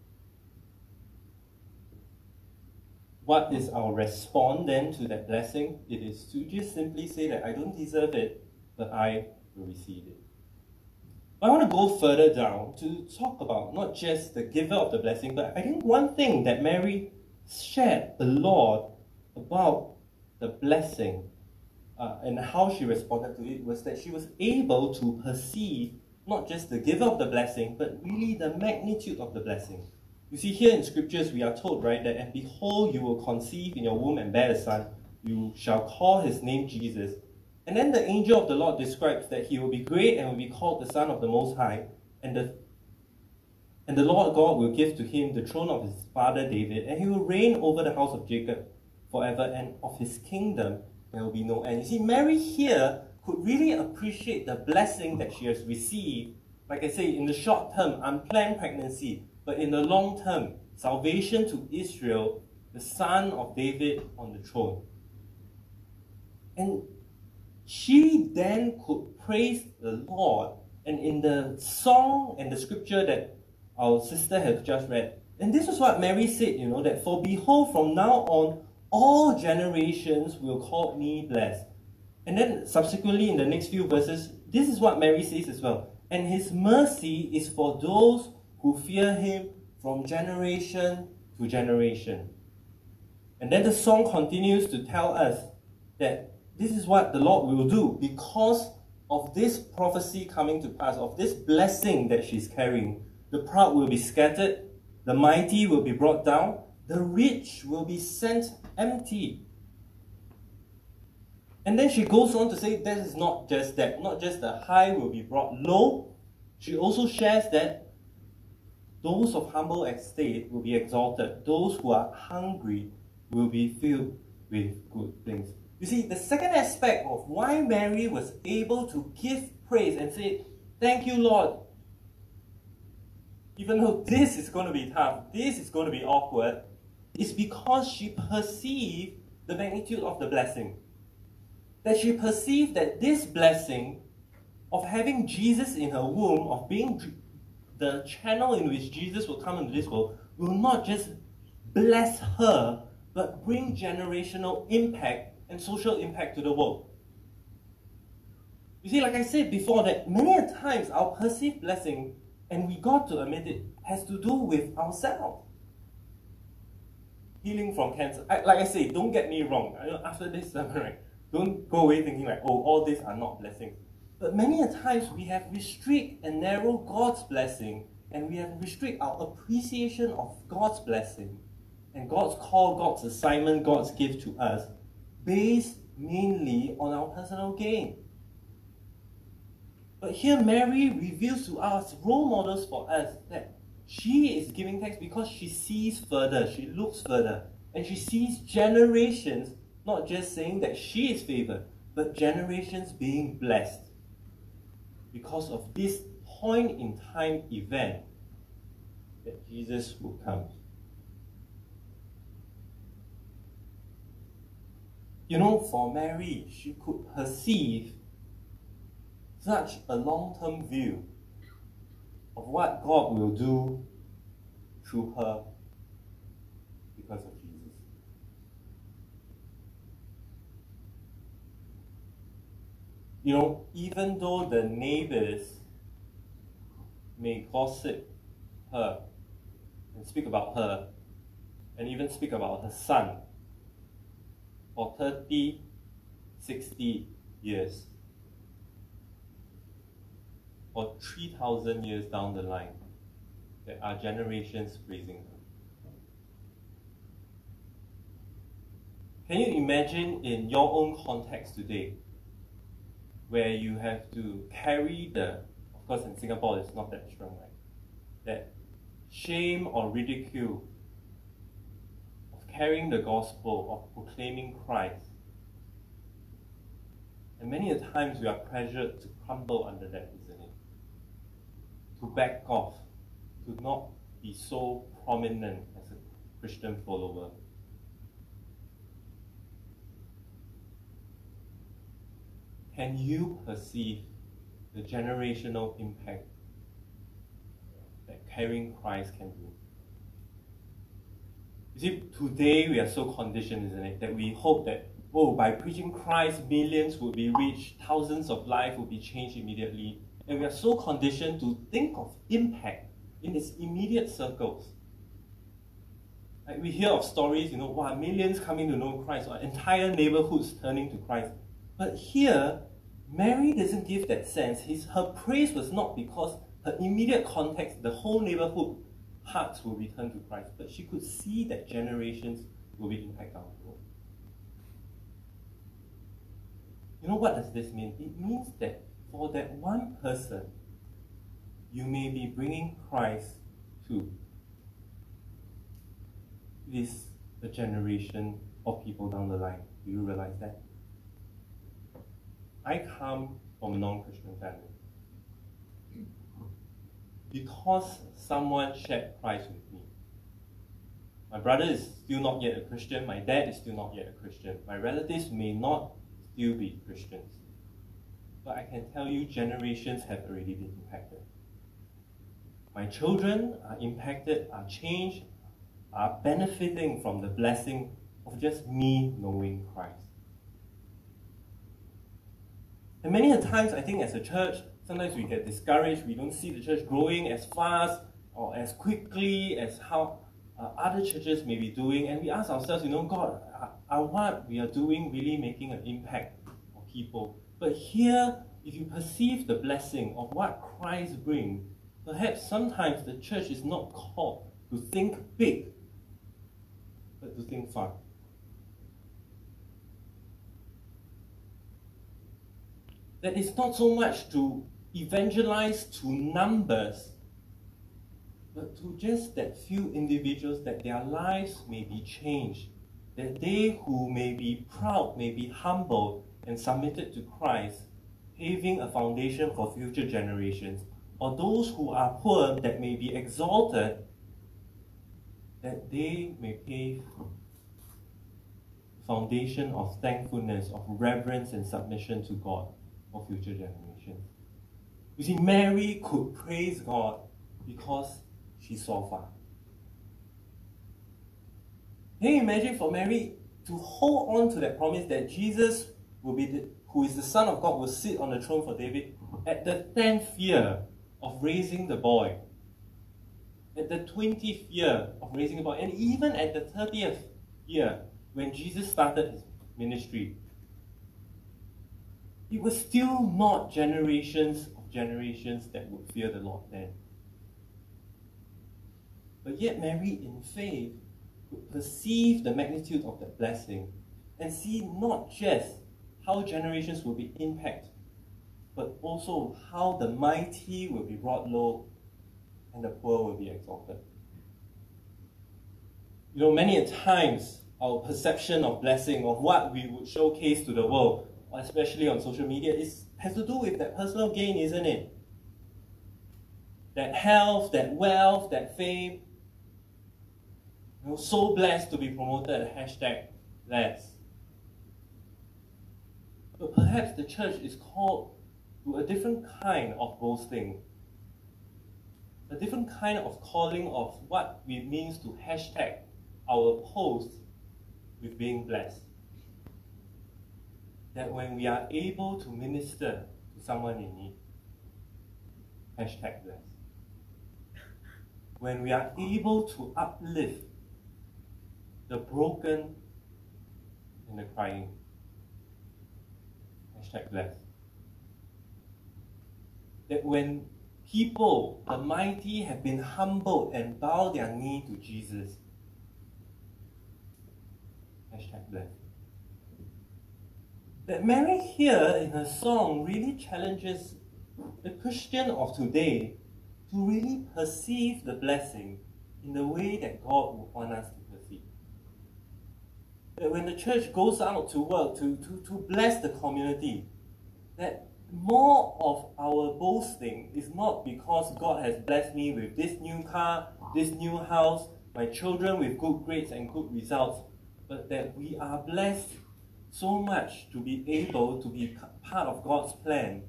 What is our response then to that blessing? It is to just simply say that I don't deserve it, but I will receive it. I want to go further down to talk about not just the giver of the blessing, but I think one thing that Mary shared a lot about the blessing uh, and how she responded to it was that she was able to perceive not just the giver of the blessing, but really the magnitude of the blessing. You see, here in scriptures we are told, right, that and behold, you will conceive in your womb and bear a son, you shall call his name Jesus. And then the angel of the Lord describes that he will be great and will be called the Son of the Most High. And the And the Lord God will give to him the throne of his father David, and he will reign over the house of Jacob forever, and of his kingdom there will be no end. You see, Mary here could really appreciate the blessing that she has received. Like I say, in the short term, unplanned pregnancy, but in the long term, salvation to Israel, the son of David on the throne. And she then could praise the Lord, and in the song and the scripture that our sister has just read, and this is what Mary said, you know, that for behold, from now on, all generations will call me blessed. And then subsequently in the next few verses, this is what Mary says as well. And his mercy is for those who fear him from generation to generation. And then the song continues to tell us that this is what the Lord will do because of this prophecy coming to pass, of this blessing that she's carrying. The proud will be scattered, the mighty will be brought down, the rich will be sent empty. And then she goes on to say that is not just that, not just the high will be brought low. She also shares that those of humble estate will be exalted, those who are hungry will be filled with good things. You see, the second aspect of why Mary was able to give praise and say, thank you, Lord, even though this is going to be tough, this is going to be awkward, is because she perceived the magnitude of the blessing. That she perceived that this blessing of having Jesus in her womb, of being the channel in which Jesus will come into this world, will not just bless her, but bring generational impact and social impact to the world. You see, like I said before, that many a times our perceived blessing, and we got to admit it, has to do with ourselves. Healing from cancer. I, like I say, don't get me wrong. I know after this sermon, right, don't go away thinking like, oh, all these are not blessings. But many a times we have restrict and narrow God's blessing, and we have restrict our appreciation of God's blessing and God's call, God's assignment, God's gift to us, based mainly on our personal gain. But here Mary reveals to us role models for us that she is giving thanks because she sees further, she looks further, and she sees generations not just saying that she is favored, but generations being blessed because of this point in time event that Jesus will come. You know, for Mary, she could perceive such a long-term view of what God will do through her because of Jesus. You know, even though the neighbors may gossip her and speak about her and even speak about her son for thirty, sixty years, or three thousand years down the line, there are generations praising her. Can you imagine in your own context today, where you have to carry the, of course in Singapore it's not that strong, right? That shame or ridicule of carrying the gospel, of proclaiming Christ. And many a times we are pressured to crumble under that, isn't it? To back off, to not be so prominent as a Christian follower. Can you perceive the generational impact that carrying Christ can do? You see, today we are so conditioned, isn't it, that we hope that, oh, by preaching Christ, millions will be reached, thousands of lives will be changed immediately. And we are so conditioned to think of impact in its immediate circles. Like we hear of stories, you know, wow, millions coming to know Christ, or entire neighborhoods turning to Christ. But here, Mary doesn't give that sense. His, her praise was not because her immediate context, the whole neighborhood, hearts will return to Christ, but she could see that generations will be impacted on the world. You know, what does this mean? It means that for that one person, you may be bringing Christ too. It is a generation of people down the line. Do you realize that? I come from a non-Christian family. Because someone shared Christ with me. My brother is still not yet a Christian. My dad is still not yet a Christian. My relatives may not still be Christians. But I can tell you generations have already been impacted. My children are impacted, are changed, are benefiting from the blessing of just me knowing Christ. And many a times, I think as a church, sometimes we get discouraged. We don't see the church growing as fast or as quickly as how uh, other churches may be doing. And we ask ourselves, you know, God, are what we are doing really making an impact on people? But here, if you perceive the blessing of what Christ brings, perhaps sometimes the church is not called to think big, but to think far. That it's not so much to evangelize to numbers, but to just that few individuals that their lives may be changed, that they who may be proud, may be humble and submitted to Christ, paving a foundation for future generations, or those who are poor that may be exalted, that they may pave foundation of thankfulness, of reverence and submission to God for future generations. You see, Mary could praise God because she saw far. Can you imagine for Mary to hold on to that promise that Jesus will be the, who is the Son of God, will sit on the throne for David at the tenth year of raising the boy, at the twentieth year of raising the boy, and even at the thirtieth year when Jesus started his ministry. It was still not generations of generations that would fear the Lord then. But yet Mary in faith could perceive the magnitude of that blessing and see not just how generations will be impacted, but also how the mighty will be brought low and the poor will be exalted. You know, many a times our perception of blessing, of what we would showcase to the world, especially on social media, is, has to do with that personal gain, isn't it? That health, that wealth, that fame. You know, so blessed to be promoted, hashtag blessed. But perhaps the church is called to a different kind of boasting. A different kind of calling of what it means to hashtag our post with being blessed. That when we are able to minister to someone in need, hashtag blessed. When we are able to uplift the broken and the crying, hashtag blessed. That when people, the mighty, have been humbled and bow their knee to Jesus, hashtag blessed. That Mary here in her song really challenges the Christian of today to really perceive the blessing in the way that God would want us to perceive. That when the church goes out to work, to, to, to bless the community, that more of our boasting is not because God has blessed me with this new car, this new house, my children with good grades and good results, but that we are blessed so much to be able to be part of God's plan,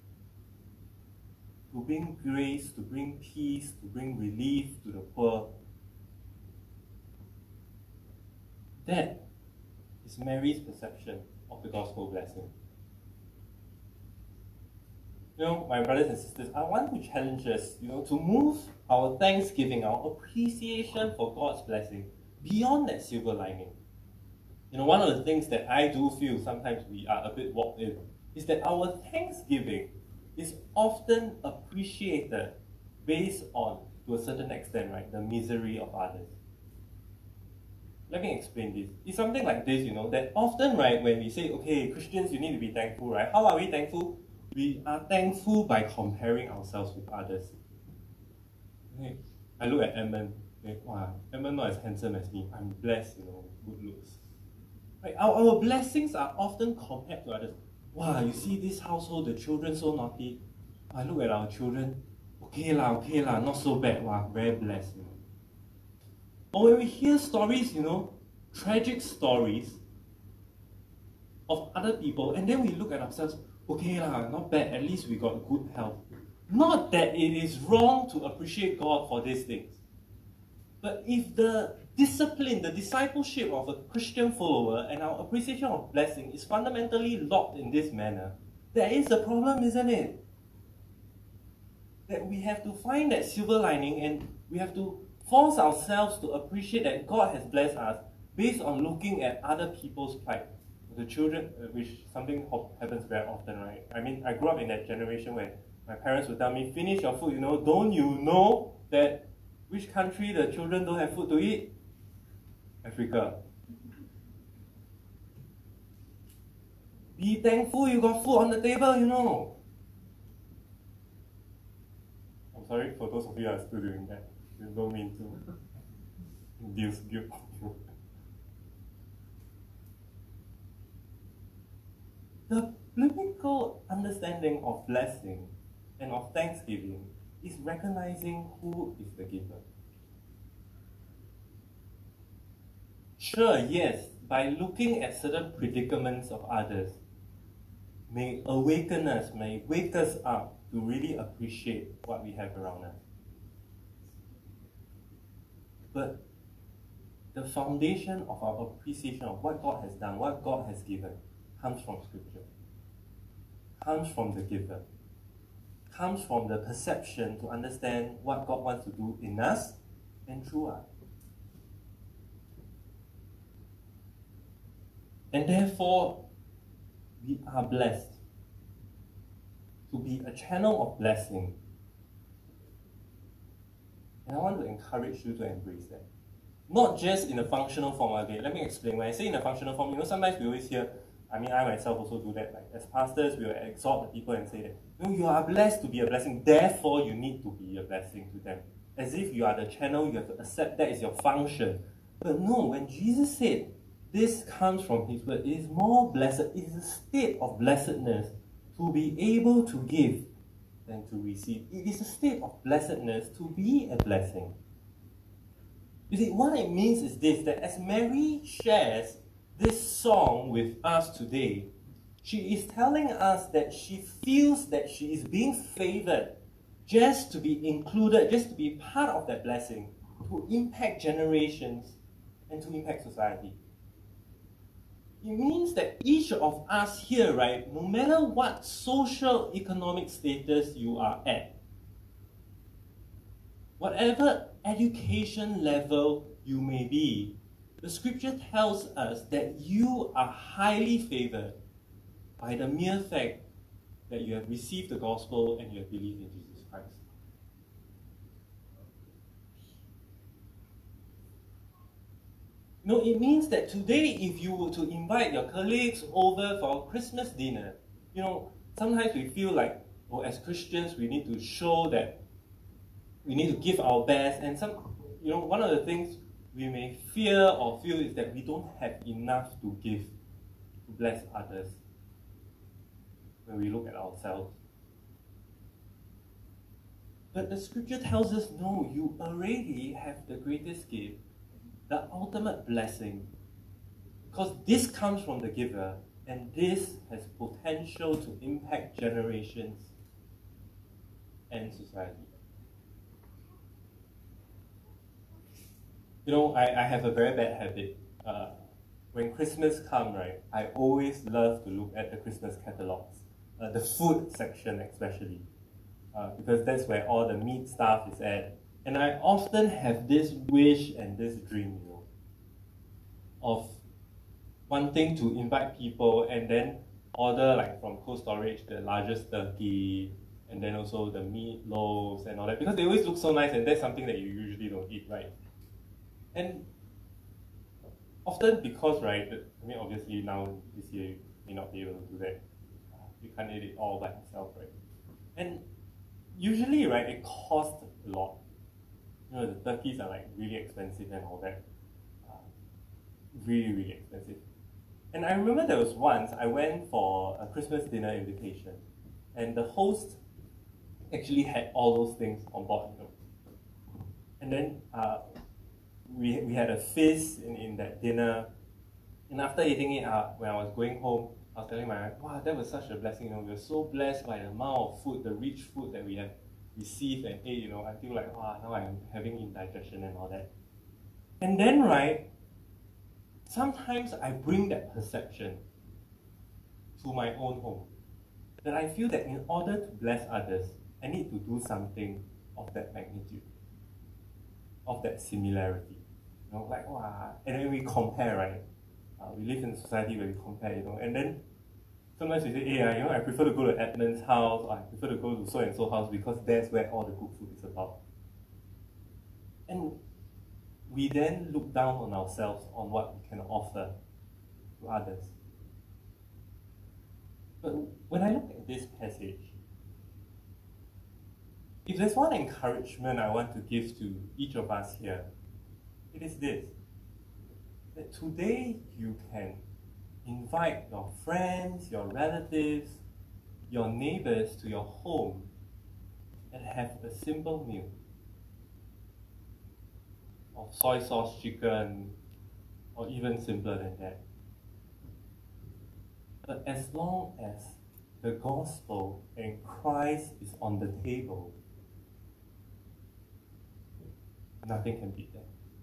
to bring grace, to bring peace, to bring relief to the poor. That is Mary's perception of the gospel blessing. You know, my brothers and sisters, I want to challenge us, you know, to move our thanksgiving, our appreciation for God's blessing beyond that silver lining. You know, one of the things that I do feel sometimes we are a bit walked in is that our thanksgiving is often appreciated based on, to a certain extent, right, the misery of others. Let me explain this. It's something like this, you know, that often, right, when we say, okay, Christians, you need to be thankful, right? How are we thankful? We are thankful by comparing ourselves with others. Okay. I look at Edmund, like, wow, Edmund not as handsome as me. I'm blessed, you know, good looks. Right? Our, our blessings are often compared to others. Wow, you see this household, the children so naughty. I look at our children, okay lah, okay lah, not so bad. Wow, very blessed. You know. But when we hear stories, you know, tragic stories of other people, and then we look at ourselves, okay lah, not bad, at least we got good health. Not that it is wrong to appreciate God for these things. But if the discipline, the discipleship of a Christian follower and our appreciation of blessing is fundamentally locked in this manner, there is a problem, isn't it? That we have to find that silver lining and we have to force ourselves to appreciate that God has blessed us based on looking at other people's plight. The children, uh, which something happens very often, right? I mean, I grew up in that generation where my parents would tell me, finish your food, you know, don't you know that which country the children don't have food to eat? Africa. Be thankful you got food on the table, you know. I'm sorry for those of you who are still doing that. You don't mean to induce guilt. The biblical understanding of blessing and of thanksgiving is recognizing who is the giver. Sure, yes, by looking at certain predicaments of others, may awaken us, may wake us up to really appreciate what we have around us. But the foundation of our appreciation of what God has done, what God has given, comes from Scripture, comes from the giver, comes from the perception to understand what God wants to do in us and through us. And therefore, we are blessed to be a channel of blessing. And I want to encourage you to embrace that. Not just in a functional form. Okay, let me explain. When I say in a functional form, you know, sometimes we always hear, I mean, I myself also do that. Like, as pastors, we will exhort the people and say that, you know, you are blessed to be a blessing, therefore you need to be a blessing to them. As if you are the channel, you have to accept that is your function. But no, when Jesus said, this comes from His word, it is more blessed, it is a state of blessedness to be able to give than to receive. It is a state of blessedness to be a blessing. You see, what it means is this, that as Mary shares this song with us today, she is telling us that she feels that she is being favored just to be included, just to be part of that blessing, to impact generations and to impact society. It means that each of us here, right, no matter what social economic status you are at, whatever education level you may be, the Scripture tells us that you are highly favored by the mere fact that you have received the gospel and you have believed in Jesus Christ. No, it means that today, if you were to invite your colleagues over for a Christmas dinner, you know, sometimes we feel like, oh, as Christians, we need to show that we need to give our best. And some, you know, one of the things we may fear or feel is that we don't have enough to give to bless others when we look at ourselves. But the Scripture tells us, no, you already have the greatest gift, the ultimate blessing, because this comes from the giver and this has potential to impact generations and society. You know, I, I have a very bad habit. Uh, when Christmas comes, right, I always love to look at the Christmas catalogs, uh, the food section especially, uh, because that's where all the meat stuff is at. And I often have this wish and this dream, you know, of wanting to invite people and then order, like, from Cold Storage the largest turkey and then also the meat loaves and all that, because they always look so nice and that's something that you usually don't eat, right? And often because, right, I mean, obviously now this year you may not be able to do that. You can't eat it all by yourself, right? And usually, right, it costs a lot. You know, the turkeys are like really expensive and all that. Uh, really, really expensive. And I remember there was once I went for a Christmas dinner invitation, and the host actually had all those things on board, you know. And then uh, we, we had a feast in, in that dinner. And after eating it, uh, when I was going home, I was telling my wife, wow, that was such a blessing. You know, we were so blessed by the amount of food, the rich food that we have received and ate, you know. I feel like, wow, now I'm having indigestion and all that. And then, right, sometimes I bring that perception to my own home. That I feel that in order to bless others, I need to do something of that magnitude, of that similarity. You know, like, wow. And then we compare, right? Uh, we live in a society where we compare, you know, and then sometimes we say, hey, you know, I prefer to go to Edmund's house, or I prefer to go to so and so house because that's where all the good food is about. And we then look down on ourselves on what we can offer to others. But when I look at this passage, if there's one encouragement I want to give to each of us here, it is this: that today you can invite your friends, your relatives, your neighbors to your home and have a simple meal of soy sauce chicken, or even simpler than that. But as long as the gospel and Christ is on the table, nothing can beat that.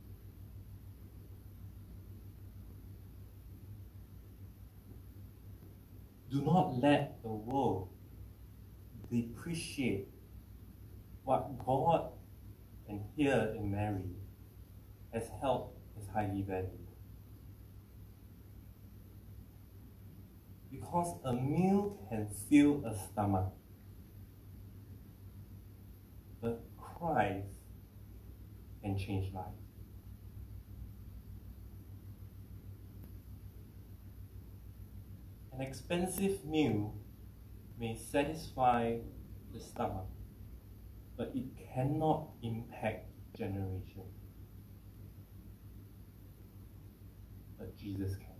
Do not let the world depreciate what God, and here in Mary, has held as highly valued. Because a meal can fill a stomach, but Christ can change lives. An expensive meal may satisfy the stomach, but it cannot impact generations. But Jesus can.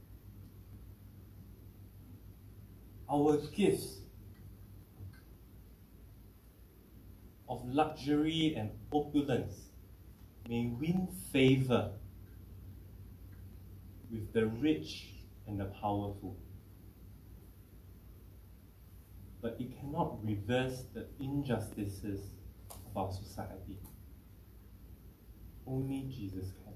Our gifts of luxury and opulence may win favor with the rich and the powerful, but it cannot reverse the injustices of our society. Only Jesus can.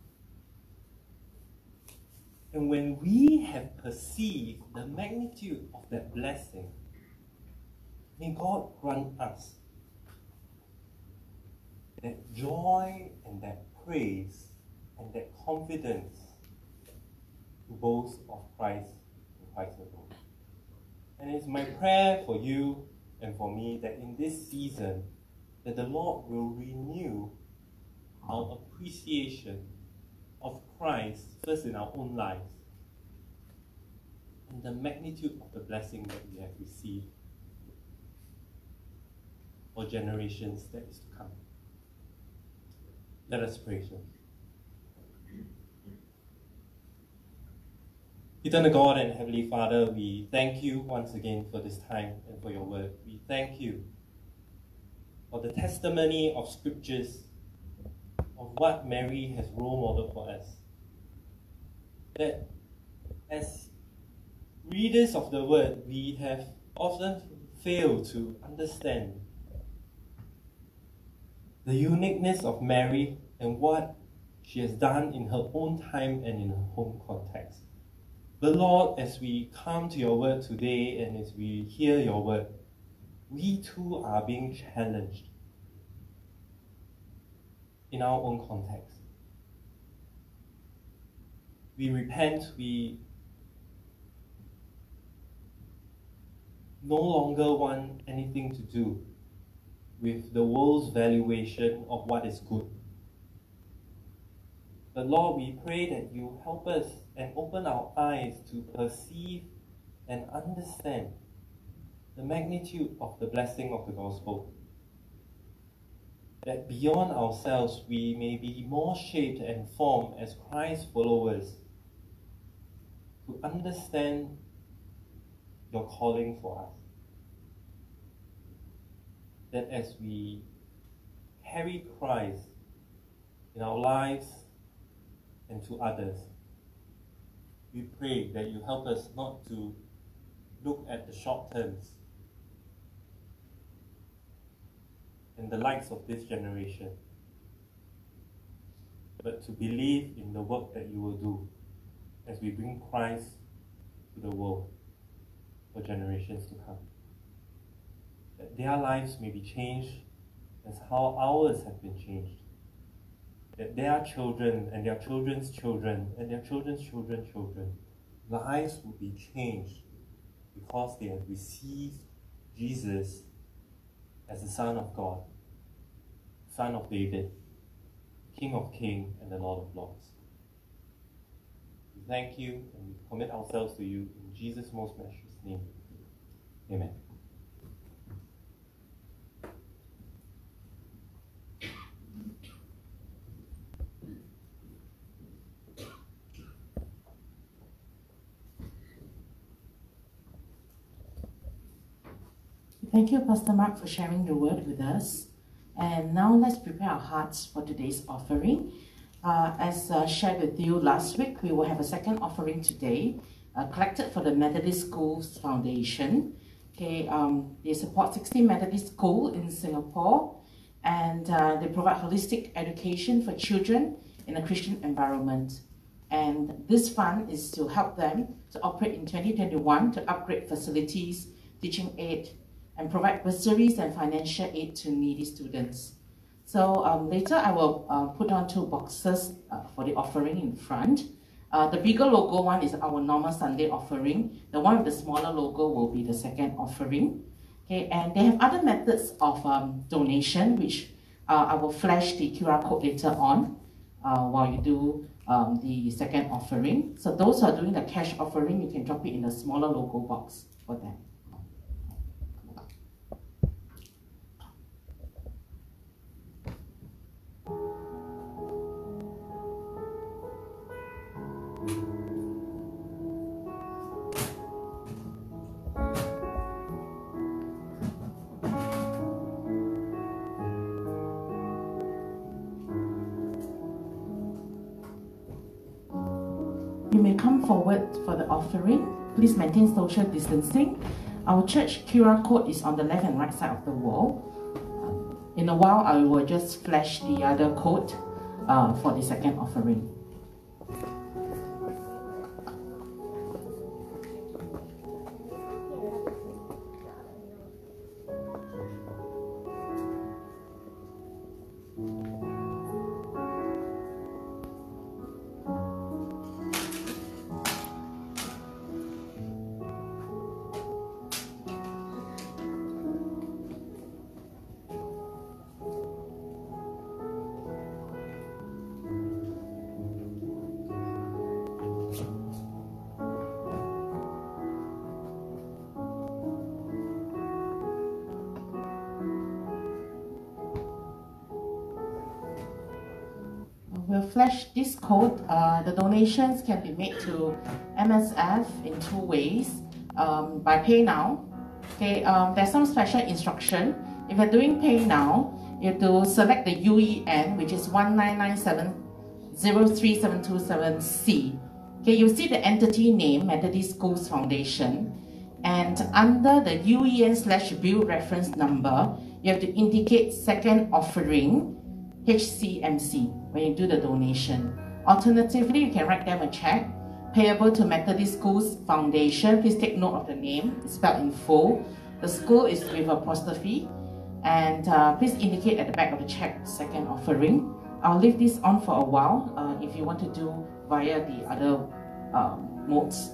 And when we have perceived the magnitude of that blessing, may God grant us that joy and that praise and that confidence to boast of Christ and Christ alone. And it's my prayer for you and for me that in this season, that the Lord will renew our appreciation of Christ first in our own lives, and the magnitude of the blessing that we have received for generations that is to come. Let us pray. Eternal God and Heavenly Father, we thank you once again for this time and for your word. We thank you for the testimony of scriptures of what Mary has role modeled for us. That as readers of the word, we have often failed to understand the uniqueness of Mary and what she has done in her own time and in her home context. But Lord, as we come to your word today and as we hear your word, we too are being challenged in our own context. We repent, we no longer want anything to do with the world's valuation of what is good. But Lord, we pray that you help us and open our eyes to perceive and understand the magnitude of the blessing of the gospel. that beyond ourselves we may be more shaped and formed as Christ followers to understand your calling for us. That as we carry Christ in our lives and to others, we pray that you help us not to look at the short terms and the likes of this generation, but to believe in the work that you will do as we bring Christ to the world for generations to come. That their lives may be changed as how ours have been changed. That their children and their children's children and their children's children's children lives will be changed because they have received Jesus as the Son of God, Son of David, King of Kings and the Lord of Lords. We thank you and we commit ourselves to you in Jesus' most precious name. Amen. Thank you, Pastor Mark, for sharing your word with us. And now let's prepare our hearts for today's offering. Uh, as uh, shared with you last week, we will have a second offering today, uh, collected for the Methodist Schools Foundation. Okay, um, they support sixteen Methodist schools in Singapore, and uh, they provide holistic education for children in a Christian environment. And this fund is to help them to operate in twenty twenty-one to upgrade facilities, teaching aid, and provide bursaries and financial aid to needy students. So um, later I will uh, put on two boxes uh, for the offering in front. Uh, the bigger logo one is our normal Sunday offering. The one with the smaller logo will be the second offering. Okay, and they have other methods of um, donation, which uh, I will flash the Q R code later on uh, while you do um, the second offering. So those who are doing the cash offering, you can drop it in the smaller logo box for them. You may come forward for the offering. Please maintain social distancing. Our church Q R code is on the left and right side of the wall. In a while, I will just flash the other code uh, for the second offering. We'll flash this code. Uh, the donations can be made to M S F in two ways. Um, by PayNow. Okay, um, there's some special instruction. If you're doing PayNow, you have to select the U E N, which is one nine nine seven zero three seven two seven C. Okay, you see the entity name, Methodist Schools Foundation, and under the U E N slash bill reference number, you have to indicate second offering, H C M C, when you do the donation. Alternatively, you can write them a check, payable to Methodist Schools Foundation. Please take note of the name, it's spelled in full. The school is with apostrophe, and uh, please indicate at the back of the check second offering. I'll leave this on for a while uh, if you want to do via the other uh, modes.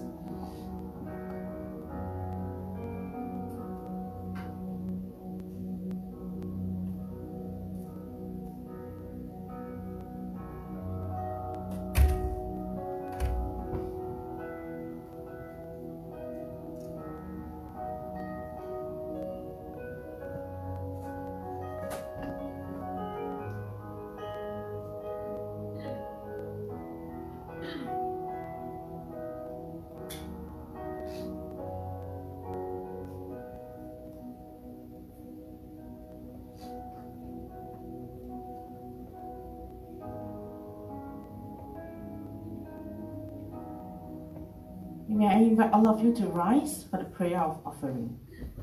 May I invite all of you to rise for the prayer of offering.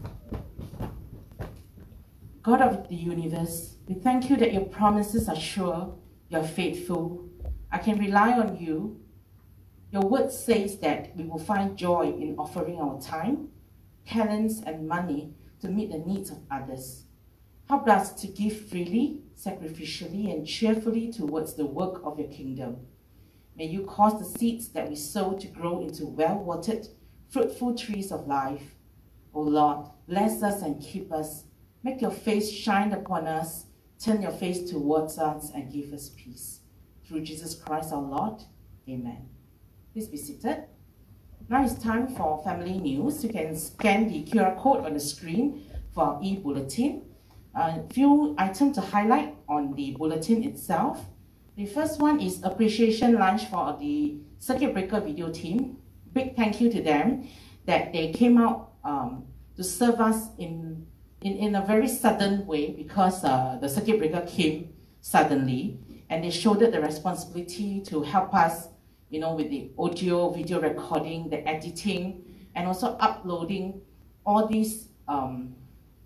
God of the universe, we thank you that your promises are sure, you are faithful. I can rely on you. Your word says that we will find joy in offering our time, talents, and money to meet the needs of others. Help us to give freely, sacrificially, and cheerfully towards the work of your kingdom. May you cause the seeds that we sow to grow into well-watered, fruitful trees of life. O Lord, bless us and keep us. Make your face shine upon us, turn your face towards us, and give us peace. Through Jesus Christ our Lord, amen. Please be seated. Now it's time for family news. You can scan the Q R code on the screen for our e-bulletin. A few items to highlight on the bulletin itself. The first one is appreciation lunch for the Circuit Breaker video team. Big thank you to them that they came out um, to serve us in, in, in a very sudden way because uh, the Circuit Breaker came suddenly, and they shouldered the responsibility to help us, you know, with the audio, video recording, the editing, and also uploading all these, um,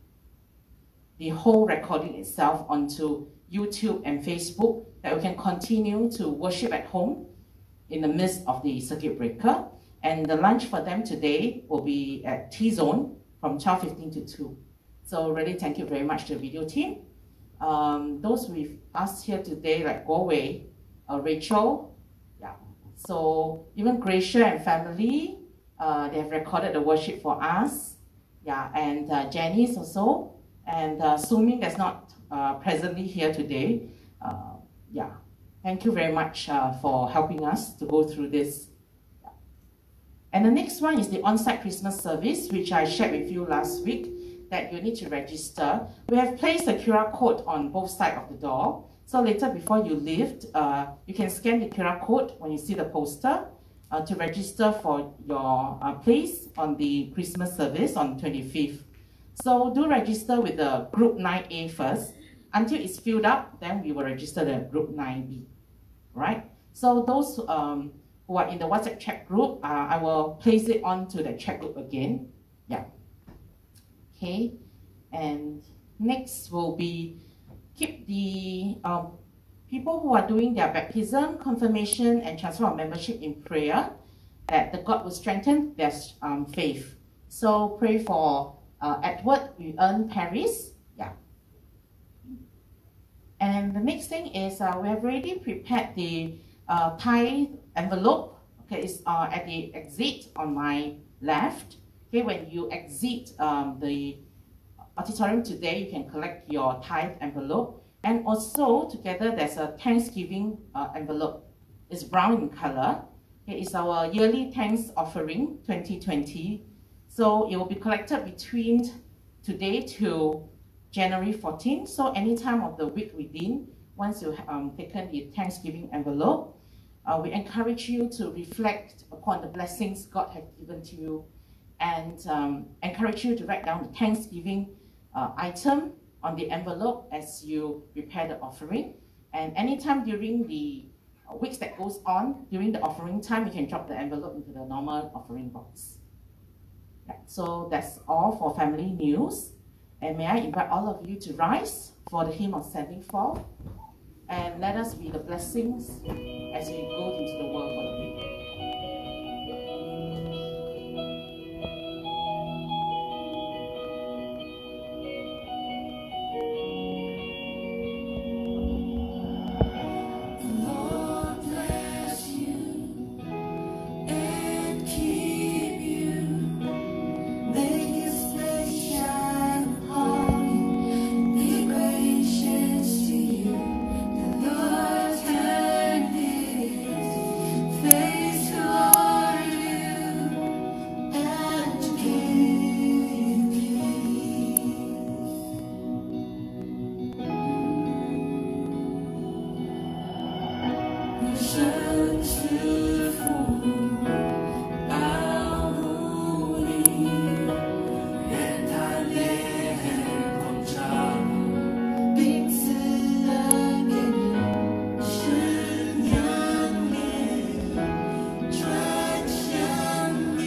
the whole recording itself onto YouTube and Facebook, that we can continue to worship at home in the midst of the circuit breaker. And the lunch for them today will be at T-Zone from twelve fifteen to two. So really thank you very much to the video team. Um, those with us here today, like Guowei, uh, Rachel, yeah. So even Gracia and family, uh, they have recorded the worship for us. Yeah, and uh, Janice also, and uh, Suming that's not uh, presently here today. Uh, yeah, thank you very much uh, for helping us to go through this. Yeah. And the next one is the on-site Christmas service, which I shared with you last week, that you need to register. We have placed a Q R code on both sides of the door. So later, before you leave, uh, you can scan the Q R code when you see the poster uh, to register for your uh, place on the Christmas service on twenty-fifth. So do register with the group nine A first. Until it's filled up, then we will register the group nine B, right? So those um, who are in the WhatsApp chat group, uh, I will place it onto the chat group again. Yeah. Okay. And next will be keep the um, people who are doing their baptism, confirmation, and transfer of membership in prayer, that the God will strengthen their um, faith. So pray for uh, Edward Yuan Paris. Yeah. And the next thing is uh, we have already prepared the uh, tithe envelope. Okay, it's uh, at the exit on my left. Okay, when you exit um, the auditorium today, you can collect your tithe envelope. And also together there's a Thanksgiving uh, envelope. It's brown in color. Okay, it's our yearly thanks offering twenty twenty. So it will be collected between today to January fourteenth, so any time of the week within, once you've um, taken the Thanksgiving envelope, uh, we encourage you to reflect upon the blessings God has given to you, and um, encourage you to write down the Thanksgiving uh, item on the envelope as you prepare the offering. And anytime during the weeks that goes on, during the offering time, you can drop the envelope into the normal offering box. Yeah, so that's all for family news. And may I invite all of you to rise for the hymn of sending forth, and let us be the blessings as we go into the world for the week. Lord bless you and keep you. Make His face shine upon you. Be gracious to you. The Lord turn His face toward you and give you peace. Return to form our holy, and I live on top. Big Silla Gin, Shin Yang Lin, Chuan Xiang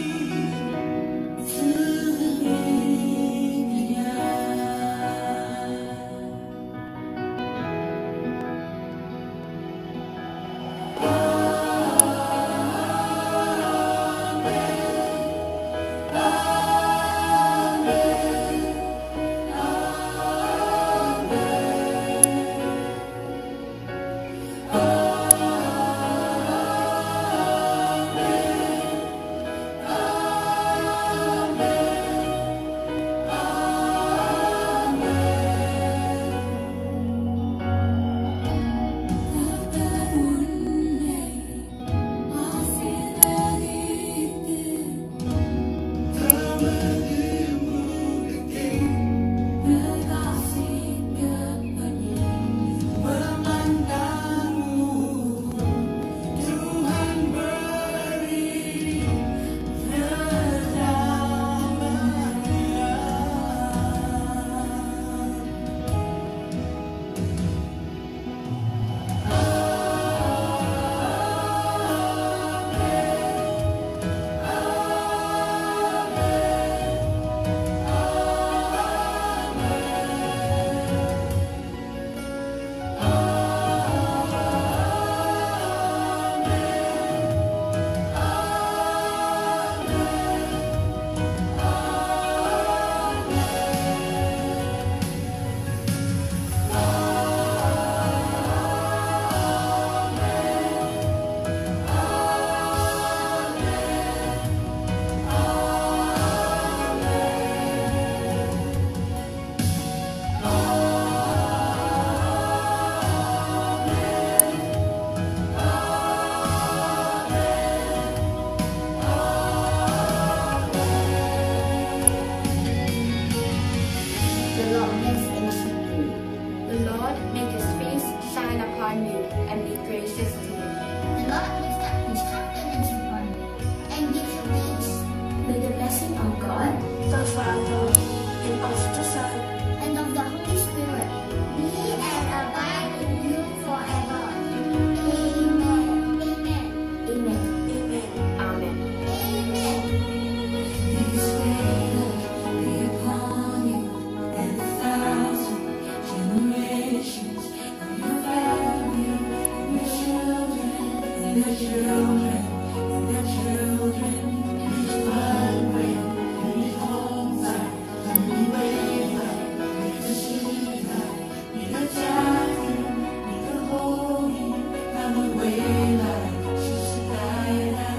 the Lord bless and keep you. The Lord make his face shine upon you and be gracious to you. The Lord lift up his countenance upon you and give you peace. May the blessing of God, the Father, and of the Son, And of the Holy Spirit be and abide with you forever. Amen. Amen. Amen. Amen. Amen. Amen. His favor be upon you and a thousand generations, and your family, and your children, and their children, and their children, and his bloodline, and his homeside, and the wayward, and the seeker, and the Jackie, and the holy, and the waylight, Sister Diana,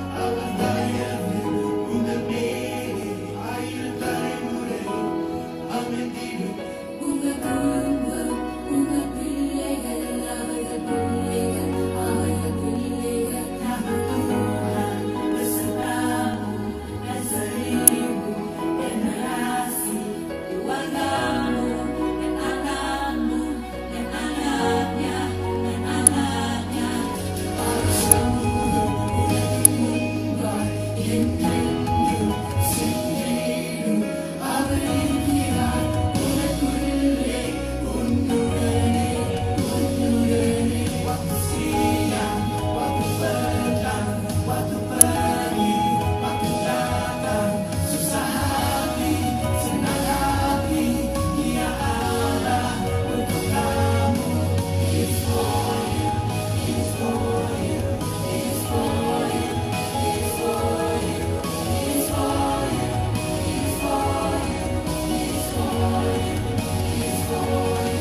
Unga Gurunga, Unga Pilega, Lavaga Pilega, Avaga Pilega, Nabutuhan, Bersamamu, Nazarimu, dan Narasi, keluargamu, dan anakmu, dan anaknya, dan anaknya, para semua umat Munga, Indramu, Sendirimu, Abadiya, Umat Kulle, Undurane, Undurane, waktu siang, waktu petang, waktu pagi, waktu datang, susah hati, senang hati, Dia Allah untuk kamu. He's for you, He's for you, He's for you, He's for you, He's for you, He's for you, He's for you, He's for you.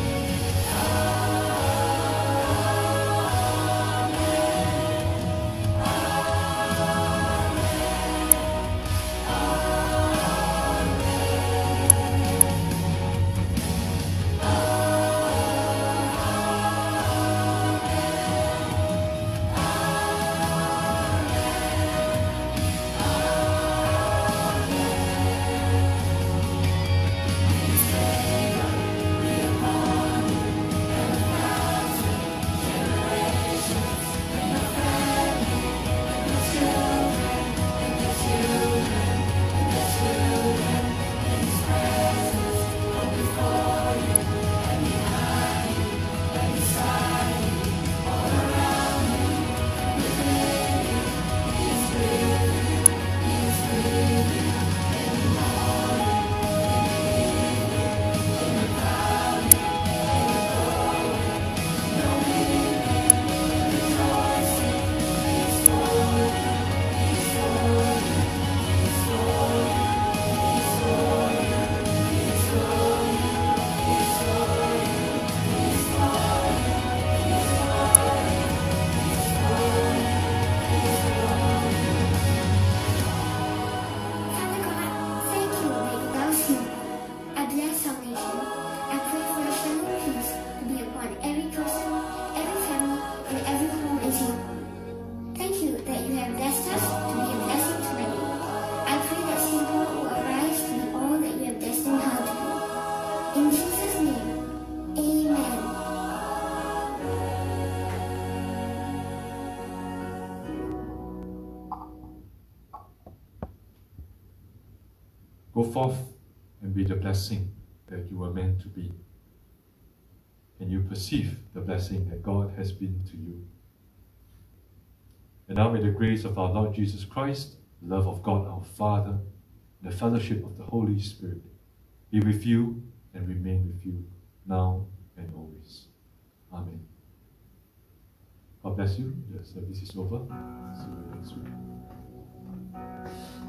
Father God, thank you that you love Singapore. I bless our nation. I pray for a shalom peace to be upon every person, every family, and every home in Singapore. Thank you that you have blessed us to be a blessing to many. I pray that Singapore will arise to be all that you have destined her to be. In Jesus' name, Amen. Go forth and be the blessing that you were meant to be. And you perceive the blessing that God has been to you. And now may the grace of our Lord Jesus Christ, the love of God our Father, and the fellowship of the Holy Spirit be with you and remain with you now and always. Amen. God bless you. The service is over. See you next week.